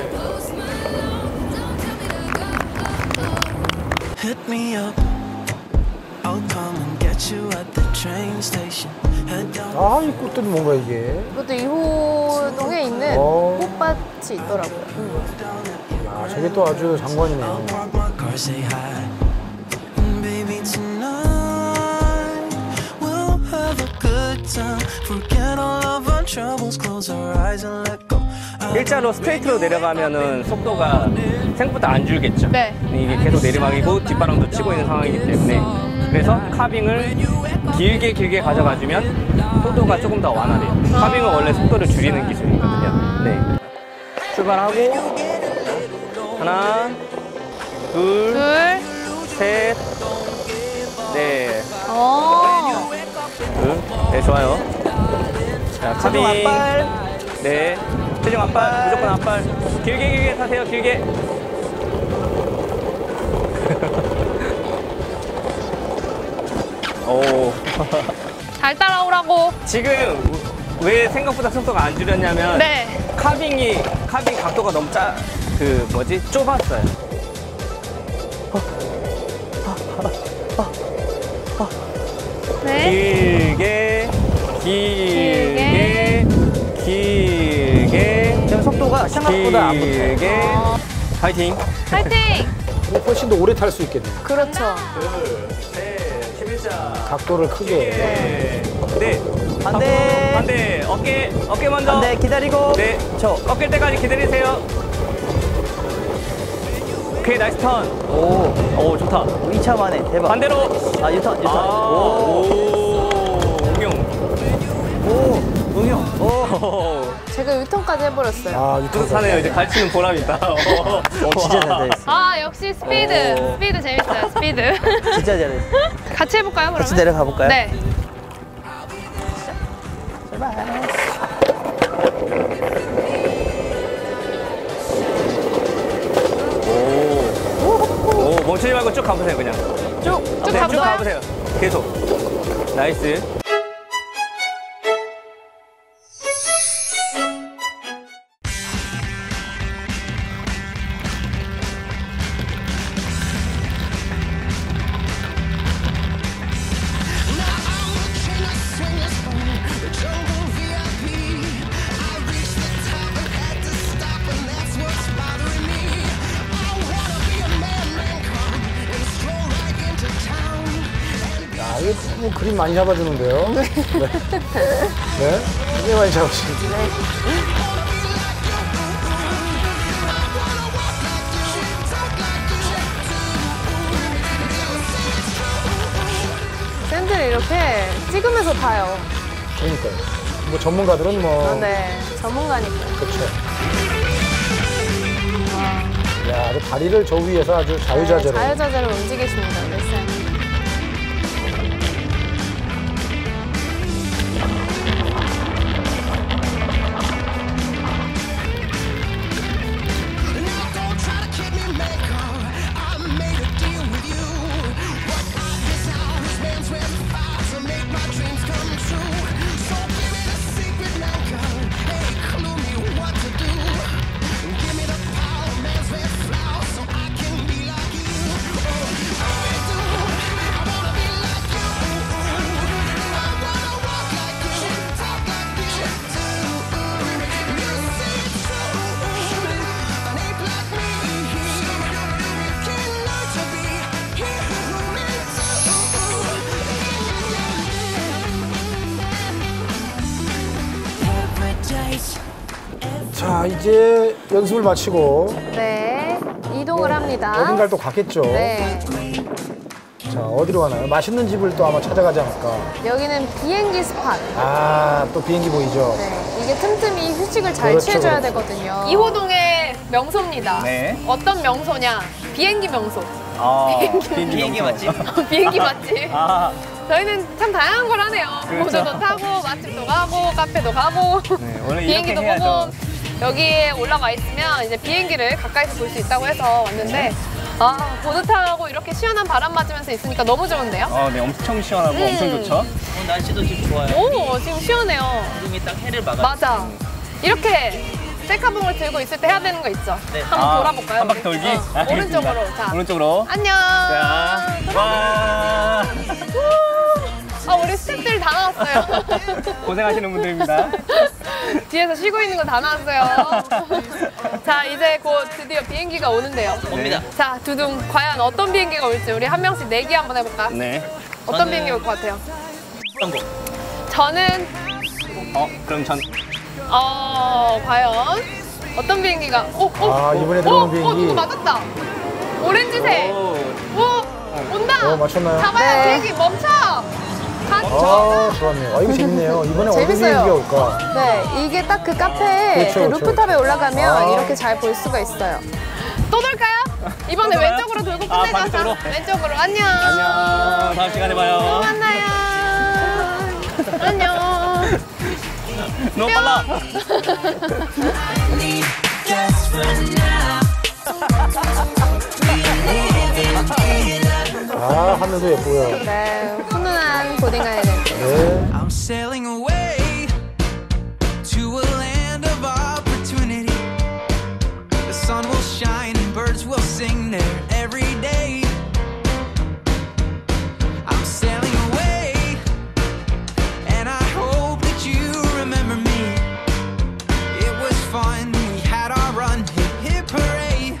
Hit me up. I'll come and get you at the train station. Head down. 아, 이 꽃들이 뭔가 이게. 이것도 이호동에 있는 어. 꽃밭이 있더라고요. 음. 야, 저게 또 아주 장관이네요. Park my car, say hi. And baby, tonight we'll have a good time. Forget all of our troubles. Close our eyes and let go. 일자로 스트레이트로 내려가면은 속도가 생각보다 안 줄겠죠. 네. 이게 계속 내리막이고 뒷바람도 치고 있는 상황이기 때문에 그래서 카빙을 길게 길게 가져가주면 속도가 조금 더 완화돼요. 카빙은 원래 속도를 줄이는 기술이거든요. 네. 출발하고 하나, 둘, 둘. 셋, 넷, 어. 둘, 네 좋아요. 자, 카빙. 체중 앞발. 네. 체중 앞발, 무조건 앞발. 길게 길게 타세요, 길게. 오. 잘 따라오라고. 지금 왜 생각보다 속도가 안 줄였냐면 네. 카빙이 카빙 각도가 너무 짜, 그 뭐지 좁았어요. 네. 길게 길게 길게 지금 속도가 생각보다 안 붙어요. 길게 파이팅. 파이팅! 훨씬 더 오래 탈 수 있겠네요. 그렇죠. 둘셋 십일자 각도를 크게. 네. 네. 반대. 반대 어깨 어깨 먼저. 반대 기다리고. 네. 저 꺾일 때까지 기다리세요. 오케이 나이스 턴. 오. 오 좋다. 이 차 만에 대박. 반대로. 아 유턴 유턴. 아, 오. 오. 응용. 오. 응용. 오. 제가 유턴까지 해버렸어요. 아, 유턴 사네요. 이제 가르치는 보람이 있다. 어, 진짜 잘했어. 아, 역시 스피드. 오. 스피드 재밌어요, 스피드. 진짜 잘했어. 같이 해볼까요, 그러면? 같이 내려가 볼까요? 네. 오, 멈추지 말고 쭉 가보세요, 그냥. 쭉, 쭉 네, 쭉 가볼까요? 가보세요. 계속. 나이스. 그림 많이 잡아주는데요. 네. 네. 굉장히 많이 잡으시는데. 네. 샌들을 이렇게 찍으면서 타요. 그러니까요. 뭐 전문가들은 뭐. 아, 네. 전문가니까. 그렇죠. 야, 아주 다리를 저 위에서 아주 자유자재로. 네, 자유자재로 움직이십니다, 우리 쌤. 자, 이제 연습을 마치고 네, 이동을 합니다. 어딘가를 또 갔겠죠. 네. 자, 어디로 가나요? 맛있는 집을 또 아마 찾아가지 않을까. 여기는 비행기 스팟. 아, 또 비행기 보이죠? 네, 이게 틈틈이 휴식을 잘 그렇죠, 취해줘야 그렇죠. 되거든요. 이호동의 명소입니다. 네. 어떤 명소냐? 비행기 명소. 아, 비행기, 비행기 맛집? 비행기 맛집. 아, 저희는 참 다양한 걸 하네요. 그렇죠. 보드도 타고, 맛집도 가고, 카페도 가고, 네, 원래 비행기도 이렇게 해야죠. 보고. 여기에 올라와 있으면 이제 비행기를 가까이서 볼 수 있다고 해서 왔는데 아, 보드 타고 이렇게 시원한 바람 맞으면서 있으니까 너무 좋은데요? 어, 네, 엄청 시원하고 음. 엄청 좋죠. 어, 날씨도 지금 좋아요. 오, 지금 시원해요. 구름이 딱 해를 막아. 맞아. 이렇게 셀카봉을 들고 있을 때 해야 되는 거 있죠? 네. 한번 아, 돌아볼까요? 한 바퀴 우리? 돌기? 어, 알겠습니다. 오른쪽으로. 자, 오른쪽으로. 안녕. 자, 와. 아, 우리 스태프들 다 나왔어요. 고생하시는 분들입니다. 뒤에서 쉬고 있는 거 다 나왔어요. 자, 이제 곧 드디어 비행기가 오는데요. 옵니다. 자, 두둥. 과연 어떤 비행기가 올지 우리 한 명씩 내기 한번 해볼까? 네. 어떤 저는- 비행기 올 것 같아요? 어떤 거? 저는 어, 그럼 전 어 과연 어떤 비행기가? 오, 오, 아, 오, 이번에 오, 들어오는 오, 비행기. 누구 맞았다. 오렌지색. 오. 오, 온다. 어, 맞췄나요? 잡아요. 네. 비행기 멈춰. 가, 아, 좋았네요. 아, 이거 재밌네요. 이번에 어떤 재밌어요. 비행기가 올까? 네, 이게 딱 그 카페에 그렇죠, 그 그렇죠. 루프탑에 올라가면 아. 이렇게 잘 볼 수가 있어요. 또 돌까요? 이번에 또 돌아요? 왼쪽으로 돌고 아, 끝내자. 반대쪽으로? 자, 왼쪽으로. 안녕. 안녕. 다음 시간에 봐요. 또 만나요. 안녕. 너무 빨라. 아, 하늘도 예쁘고요. 네, 훈훈한 보딩 아일랜드. 네. I'm sailing away to a land of opportunity. The sun will shine and birds will sing there every day. I'm sailing away, and I hope that you remember me. It was fun, we had our run, hip hip hooray.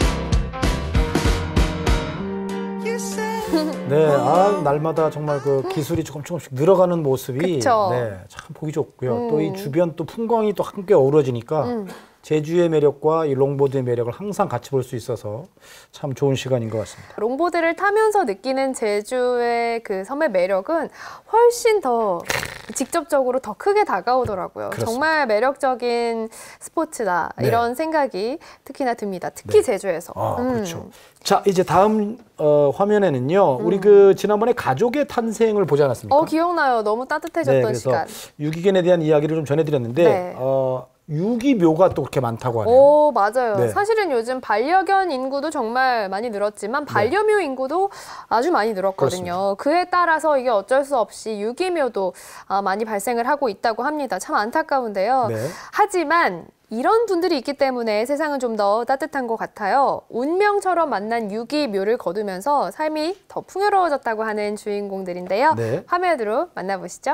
You said. 네, 아, 날마다 정말 그 기술이 조금 조금씩 늘어가는 모습이 그쵸. 네, 참 보기 좋고요. 음. 또 이 주변 또 풍광이 또 함께 어우러지니까 음. 제주의 매력과 이 롱보드의 매력을 항상 같이 볼 수 있어서 참 좋은 시간인 것 같습니다. 롱보드를 타면서 느끼는 제주의 그 섬의 매력은 훨씬 더 직접적으로 더 크게 다가오더라고요. 그렇습니다. 정말 매력적인 스포츠다 네. 이런 생각이 특히나 듭니다. 특히 네. 제주에서. 아, 음. 그렇죠. 자, 이제 다음 어, 화면에는요. 우리 그 지난번에 가족의 탄생을 보지 않았습니까? 어, 기억나요. 너무 따뜻해졌던 네, 그래서 시간. 유기견에 대한 이야기를 좀 전해드렸는데 네. 어, 유기묘가 또 그렇게 많다고 하네요. 오, 맞아요. 네. 사실은 요즘 반려견 인구도 정말 많이 늘었지만 반려묘 인구도 아주 많이 늘었거든요. 그에 따라서 이게 어쩔 수 없이 유기묘도 아, 많이 발생을 하고 있다고 합니다. 참 안타까운데요. 네. 하지만 이런 분들이 있기 때문에 세상은 좀 더 따뜻한 것 같아요. 운명처럼 만난 유기묘를 거두면서 삶이 더 풍요로워졌다고 하는 주인공들인데요. 네. 화면으로 만나보시죠.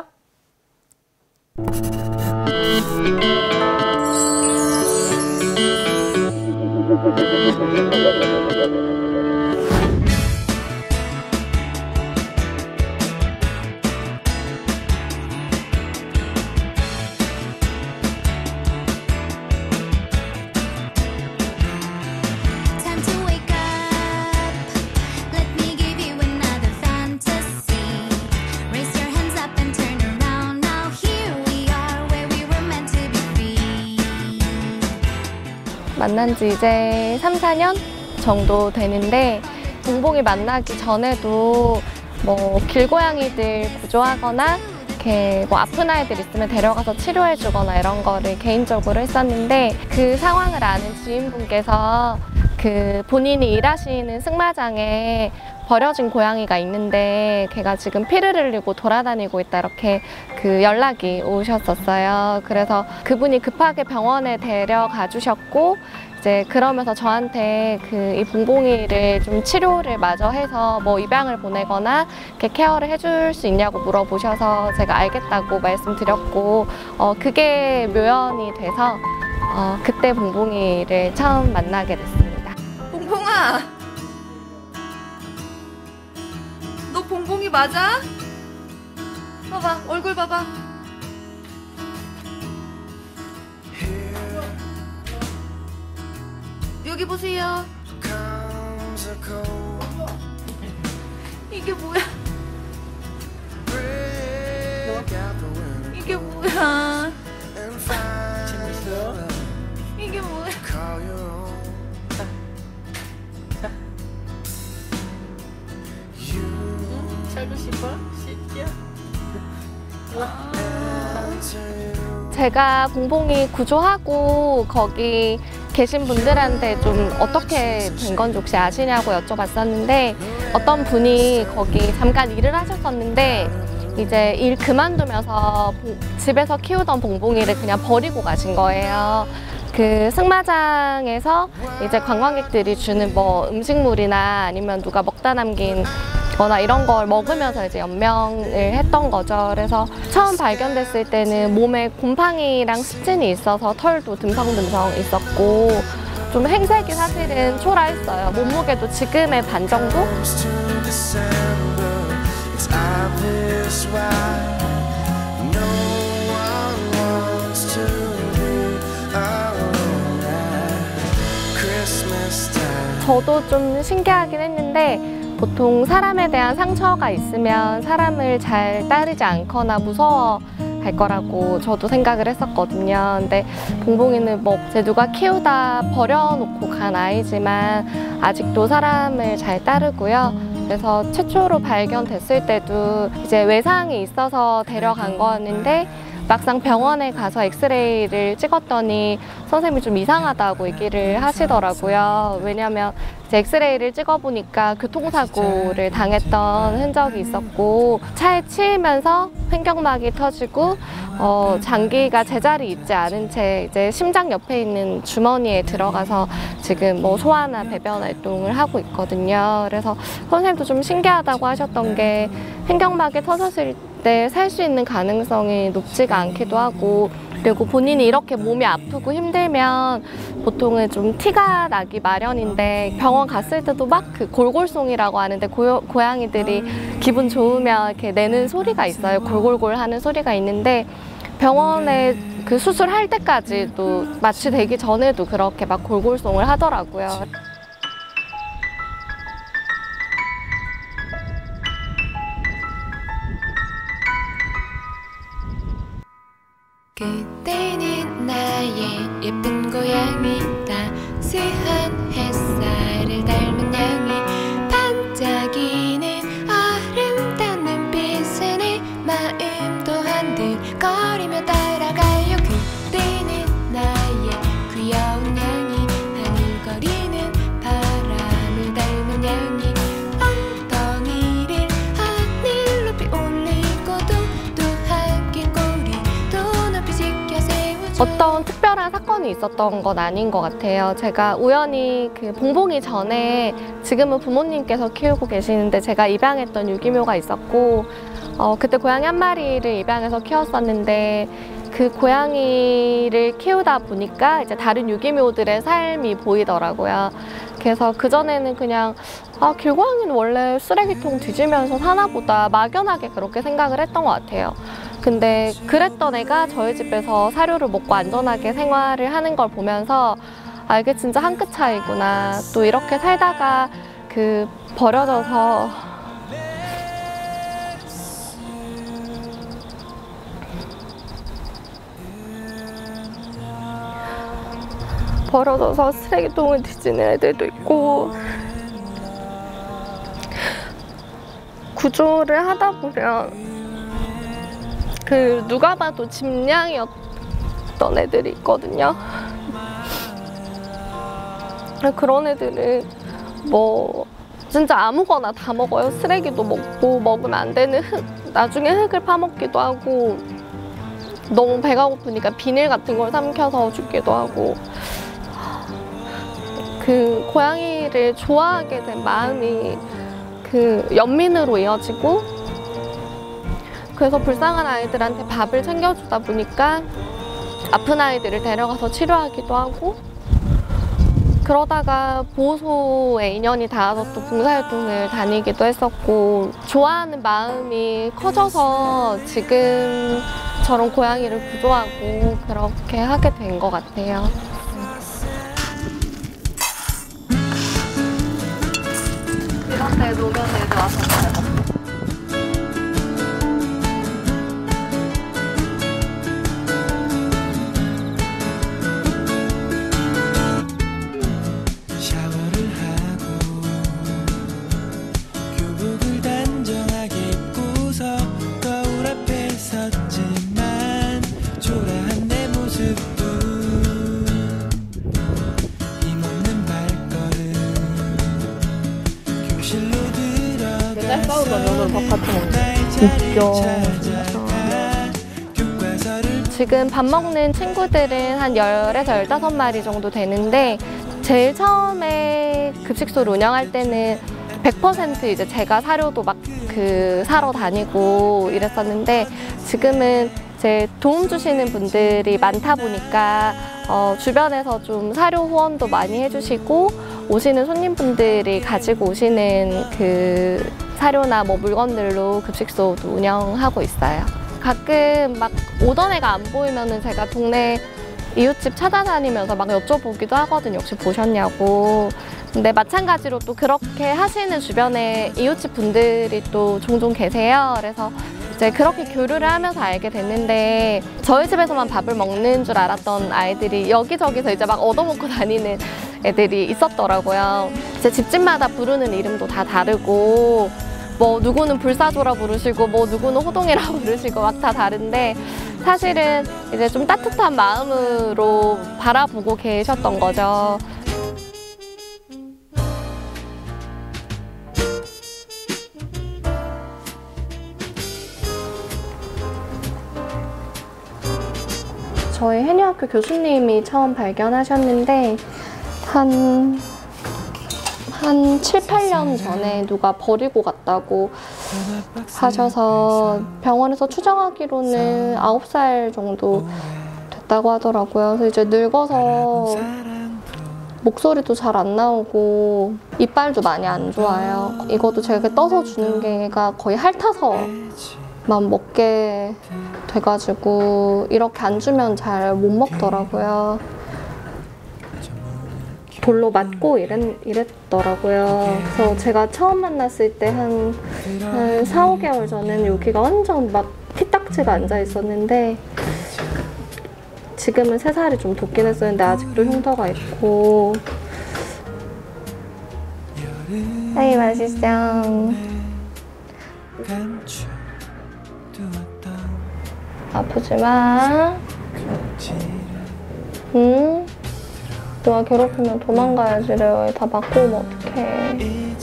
만난 지 이제 삼, 사 년 정도 되는데 봉봉이 만나기 전에도 뭐 길고양이들 구조하거나 이렇게 뭐 아픈 아이들 있으면 데려가서 치료해주거나 이런 거를 개인적으로 했었는데 그 상황을 아는 지인분께서 그 본인이 일하시는 승마장에 버려진 고양이가 있는데 걔가 지금 피를 흘리고 돌아다니고 있다 이렇게 그 연락이 오셨었어요. 그래서 그분이 급하게 병원에 데려가 주셨고 이제 그러면서 저한테 그 이 봉봉이를 좀 치료를 마저 해서 뭐 입양을 보내거나 이렇게 케어를 해줄 수 있냐고 물어보셔서 제가 알겠다고 말씀드렸고 어 그게 묘연이 돼서 어 그때 봉봉이를 처음 만나게 됐습니다. 봉봉아, 너 봉봉이 맞아? 봐봐, 얼굴 봐봐. 여기 보세요. 이게 뭐야? 이게 뭐야? 이게 뭐야? 응? 살고 싶어? 진짜? 제가 봉봉이 구조하고 거기 계신 분들한테 좀 어떻게 된 건지 혹시 아시냐고 여쭤봤었는데 어떤 분이 거기 잠깐 일을 하셨었는데 이제 일 그만두면서 집에서 키우던 봉봉이를 그냥 버리고 가신 거예요. 그 승마장에서 이제 관광객들이 주는 뭐 음식물이나 아니면 누가 먹다 남긴 거나 이런 걸 먹으면서 이제 연명을 했던 거죠. 그래서 처음 발견됐을 때는 몸에 곰팡이랑 습진이 있어서 털도 듬성듬성 있었고 좀 행색이 사실은 초라했어요. 몸무게도 지금의 반 정도? 저도 좀 신기하긴 했는데 보통 사람에 대한 상처가 있으면 사람을 잘 따르지 않거나 무서워할 거라고 저도 생각을 했었거든요. 근데 봉봉이는 뭐 제 누가 키우다 버려놓고 간 아이지만 아직도 사람을 잘 따르고요. 그래서 최초로 발견됐을 때도 이제 외상이 있어서 데려간 거였는데 막상 병원에 가서 엑스레이를 찍었더니 선생님이 좀 이상하다고 얘기를 하시더라고요. 왜냐면 이제 엑스레이를 찍어보니까 교통사고를 당했던 흔적이 있었고 차에 치이면서 횡격막이 터지고 어, 장기가 제자리 있지 않은 채 이제 심장 옆에 있는 주머니에 들어가서 지금 뭐 소화나 배변 활동을 하고 있거든요. 그래서 선생님도 좀 신기하다고 하셨던 게 횡격막이 터졌을 때 살 수 있는 가능성이 높지가 않기도 하고 그리고 본인이 이렇게 몸이 아프고 힘들면 보통은 좀 티가 나기 마련인데 병원 갔을 때도 막 그 골골송이라고 하는데 고, 고양이들이 기분 좋으면 이렇게 내는 소리가 있어요. 골골골 하는 소리가 있는데 병원에 그 수술할 때까지도 마취되기 전에도 그렇게 막 골골송을 하더라고요. 그때는 나의 예쁜 고양이 따스한 햇살을 닮은 양이 반짝이는 아름다운 눈빛에 내 마음도 한들거리며 따라가요. 그때는 나의 귀여운 양이 하늘거리는 바람을 닮은 양이 엉덩이를 하늘 높이 올리고도 또 함께 꼬리도 높이 지켜 세우죠. 어떤 특별한 사건이 있었던 건 아닌 것 같아요. 제가 우연히 그 봉봉이 전에 지금은 부모님께서 키우고 계시는데 제가 입양했던 유기묘가 있었고 어, 그때 고양이 한 마리를 입양해서 키웠었는데 그 고양이를 키우다 보니까 이제 다른 유기묘들의 삶이 보이더라고요. 그래서 그전에는 그냥 아, 길고양이는 원래 쓰레기통 뒤지면서 사나 보다 막연하게 그렇게 생각을 했던 것 같아요. 근데 그랬던 애가 저희 집에서 사료를 먹고 안전하게 생활을 하는 걸 보면서 아, 이게 진짜 한 끗 차이구나. 또 이렇게 살다가 그 버려져서 버려져서 쓰레기통을 뒤지는 애들도 있고, 구조를 하다 보면 그 누가 봐도 짐량이었던 애들이 있거든요. 그런 애들은 뭐 진짜 아무거나 다 먹어요. 쓰레기도 먹고, 먹으면 안 되는 흙, 나중에 흙을 파먹기도 하고, 너무 배가 고프니까 비닐 같은 걸 삼켜서 죽기도 하고. 그 고양이를 좋아하게 된 마음이 그 연민으로 이어지고, 그래서 불쌍한 아이들한테 밥을 챙겨주다 보니까 아픈 아이들을 데려가서 치료하기도 하고, 그러다가 보호소에 인연이 닿아서 또 봉사활동을 다니기도 했었고, 좋아하는 마음이 커져서 지금 저런 고양이를 구조하고 그렇게 하게 된 것 같아요. 이런 데 노면 애들 와서 잘 먹고. 웃겨. 지금 밥 먹는 친구들은 한 열에서 열다섯 마리 정도 되는데, 제일 처음에 급식소를 운영할 때는 백 퍼센트 이제 제가 사료도 막 그 사러 다니고 이랬었는데, 지금은 이제 도움 주시는 분들이 많다 보니까 어, 주변에서 좀 사료 후원도 많이 해주시고, 오시는 손님분들이 가지고 오시는 그 사료나 뭐 물건들로 급식소도 운영하고 있어요. 가끔 막 오던 애가 안 보이면은 제가 동네 이웃집 찾아다니면서 막 여쭤보기도 하거든요. 혹시 보셨냐고. 근데 마찬가지로 또 그렇게 하시는 주변에 이웃집 분들이 또 종종 계세요. 그래서 이제 그렇게 교류를 하면서 알게 됐는데, 저희 집에서만 밥을 먹는 줄 알았던 아이들이 여기저기서 이제 막 얻어먹고 다니는 애들이 있었더라고요. 이제 집집마다 부르는 이름도 다 다르고, 뭐 누구는 불사조라 부르시고, 뭐 누구는 호동이라 부르시고 막 다 다른데, 사실은 이제 좀 따뜻한 마음으로 바라보고 계셨던 거죠. 저희 해녀학교 교수님이 처음 발견하셨는데, 한, 한 칠, 팔 년 전에 누가 버리고 갔다고 하셔서 병원에서 추정하기로는 아홉 살 정도 됐다고 하더라고요. 그래서 이제 늙어서 목소리도 잘 안 나오고 이빨도 많이 안 좋아요. 이것도 제가 떠서 주는 게가 거의 핥아서만 먹게 돼가지고 이렇게 안 주면 잘 못 먹더라고요. 돌로 맞고 이랬, 이랬더라고요. 그래서 제가 처음 만났을 때 한, 한 사, 오 개월 전에는 여기가 완전 막 피딱지가 앉아 있었는데, 지금은 새살이 좀 돋긴 했었는데 아직도 흉터가 있고. 아이, 맛있어. 아프지 마. 응? 너가 괴롭히면 도망가야지래요. 다 맞고 오면 어떡해.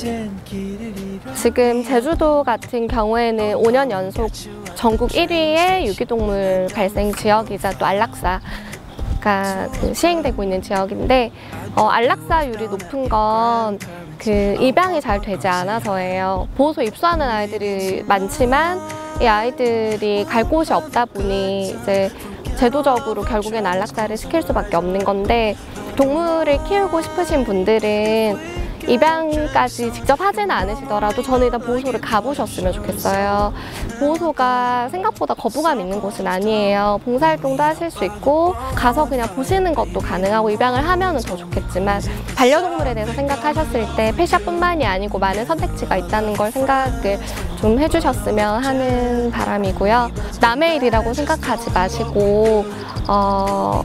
지금 제주도 같은 경우에는 오 년 연속 전국 일 위의 유기동물 발생 지역이자 또 안락사가 그 시행되고 있는 지역인데, 어, 안락사율이 높은 건 그 입양이 잘 되지 않아서예요. 보호소 입소하는 아이들이 많지만 이 아이들이 갈 곳이 없다 보니 이제 제도적으로 결국엔 안락사를 시킬 수밖에 없는 건데, 동물을 키우고 싶으신 분들은 입양까지 직접 하지는 않으시더라도 저는 일단 보호소를 가보셨으면 좋겠어요. 보호소가 생각보다 거부감 있는 곳은 아니에요. 봉사활동도 하실 수 있고 가서 그냥 보시는 것도 가능하고, 입양을 하면 더 좋겠지만 반려동물에 대해서 생각하셨을 때 펫샵뿐만이 아니고 많은 선택지가 있다는 걸 생각을 좀 해주셨으면 하는 바람이고요. 남의 일이라고 생각하지 마시고 어,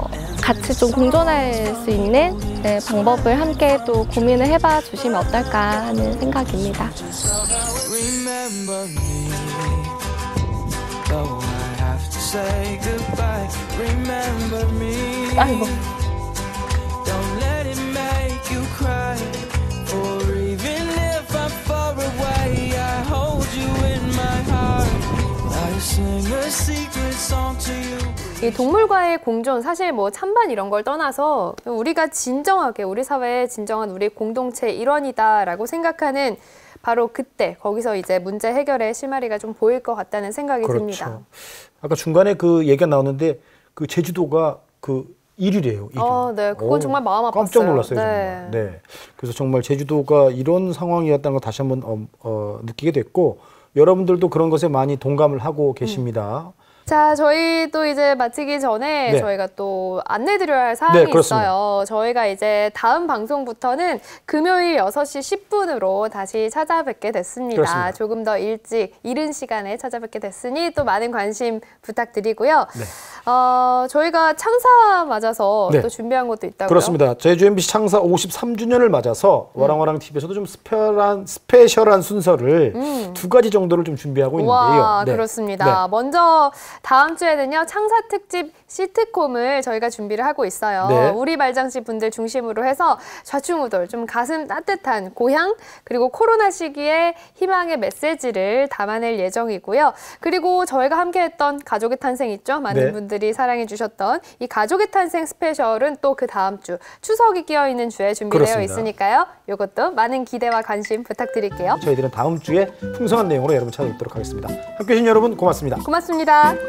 같이 좀 공존할 수 있는 네, 방법을 함께 또 고민을 해봐 주시면 어떨까 하는 생각입니다. Remember me, though I have to say goodbye. Remember me. 아이고. Don't let it make you cry. Or even if I'm far away, I hold you in my heart. I sing a secret song to you. 이 동물과의 공존, 사실 뭐 찬반 이런 걸 떠나서 우리가 진정하게 우리 사회의 진정한 우리 공동체의 일원이다라고 생각하는 바로 그때 거기서 이제 문제 해결의 실마리가 좀 보일 것 같다는 생각이 그렇죠. 듭니다. 아까 중간에 그 얘기가 나오는데 그 제주도가 그 일 위래요. 일 위. 어, 네, 그건 오, 정말 마음 아팠어요. 깜짝 놀랐어요. 네. 정말. 네. 그래서 정말 제주도가 이런 상황이었다는 걸 다시 한번 어, 어, 느끼게 됐고 여러분들도 그런 것에 많이 동감을 하고 계십니다. 음. 자, 저희도 이제 마치기 전에 네. 저희가 또 안내드려야 할 사항이 네, 그렇습니다. 있어요. 저희가 이제 다음 방송부터는 금요일 여섯 시 십 분으로 다시 찾아뵙게 됐습니다. 그렇습니다. 조금 더 일찍, 이른 시간에 찾아뵙게 됐으니 또 많은 관심 부탁드리고요. 네. 어, 저희가 창사 맞아서 네. 또 준비한 것도 있다고요? 그렇습니다. 제주 엠비씨 창사 오십삼 주년을 맞아서 음. 와랑와랑 티비에서도 좀 스페셜한, 스페셜한 순서를 음. 두 가지 정도를 좀 준비하고 있는데요. 와, 네. 그렇습니다. 네. 먼저 다음 주에는요, 창사 특집 시트콤을 저희가 준비를 하고 있어요. 네. 우리 말장씨 분들 중심으로 해서 좌충우돌, 좀 가슴 따뜻한 고향, 그리고 코로나 시기에 희망의 메시지를 담아낼 예정이고요. 그리고 저희가 함께했던 가족의 탄생 있죠? 많은 네. 분들이 사랑해 주셨던 이 가족의 탄생 스페셜은 또 그 다음 주, 추석이 끼어있는 주에 준비되어 그렇습니다. 있으니까요. 이것도 많은 기대와 관심 부탁드릴게요. 저희들은 다음 주에 풍성한 내용으로 여러분 찾아뵙도록 하겠습니다. 함께해 주신 여러분 고맙습니다. 고맙습니다.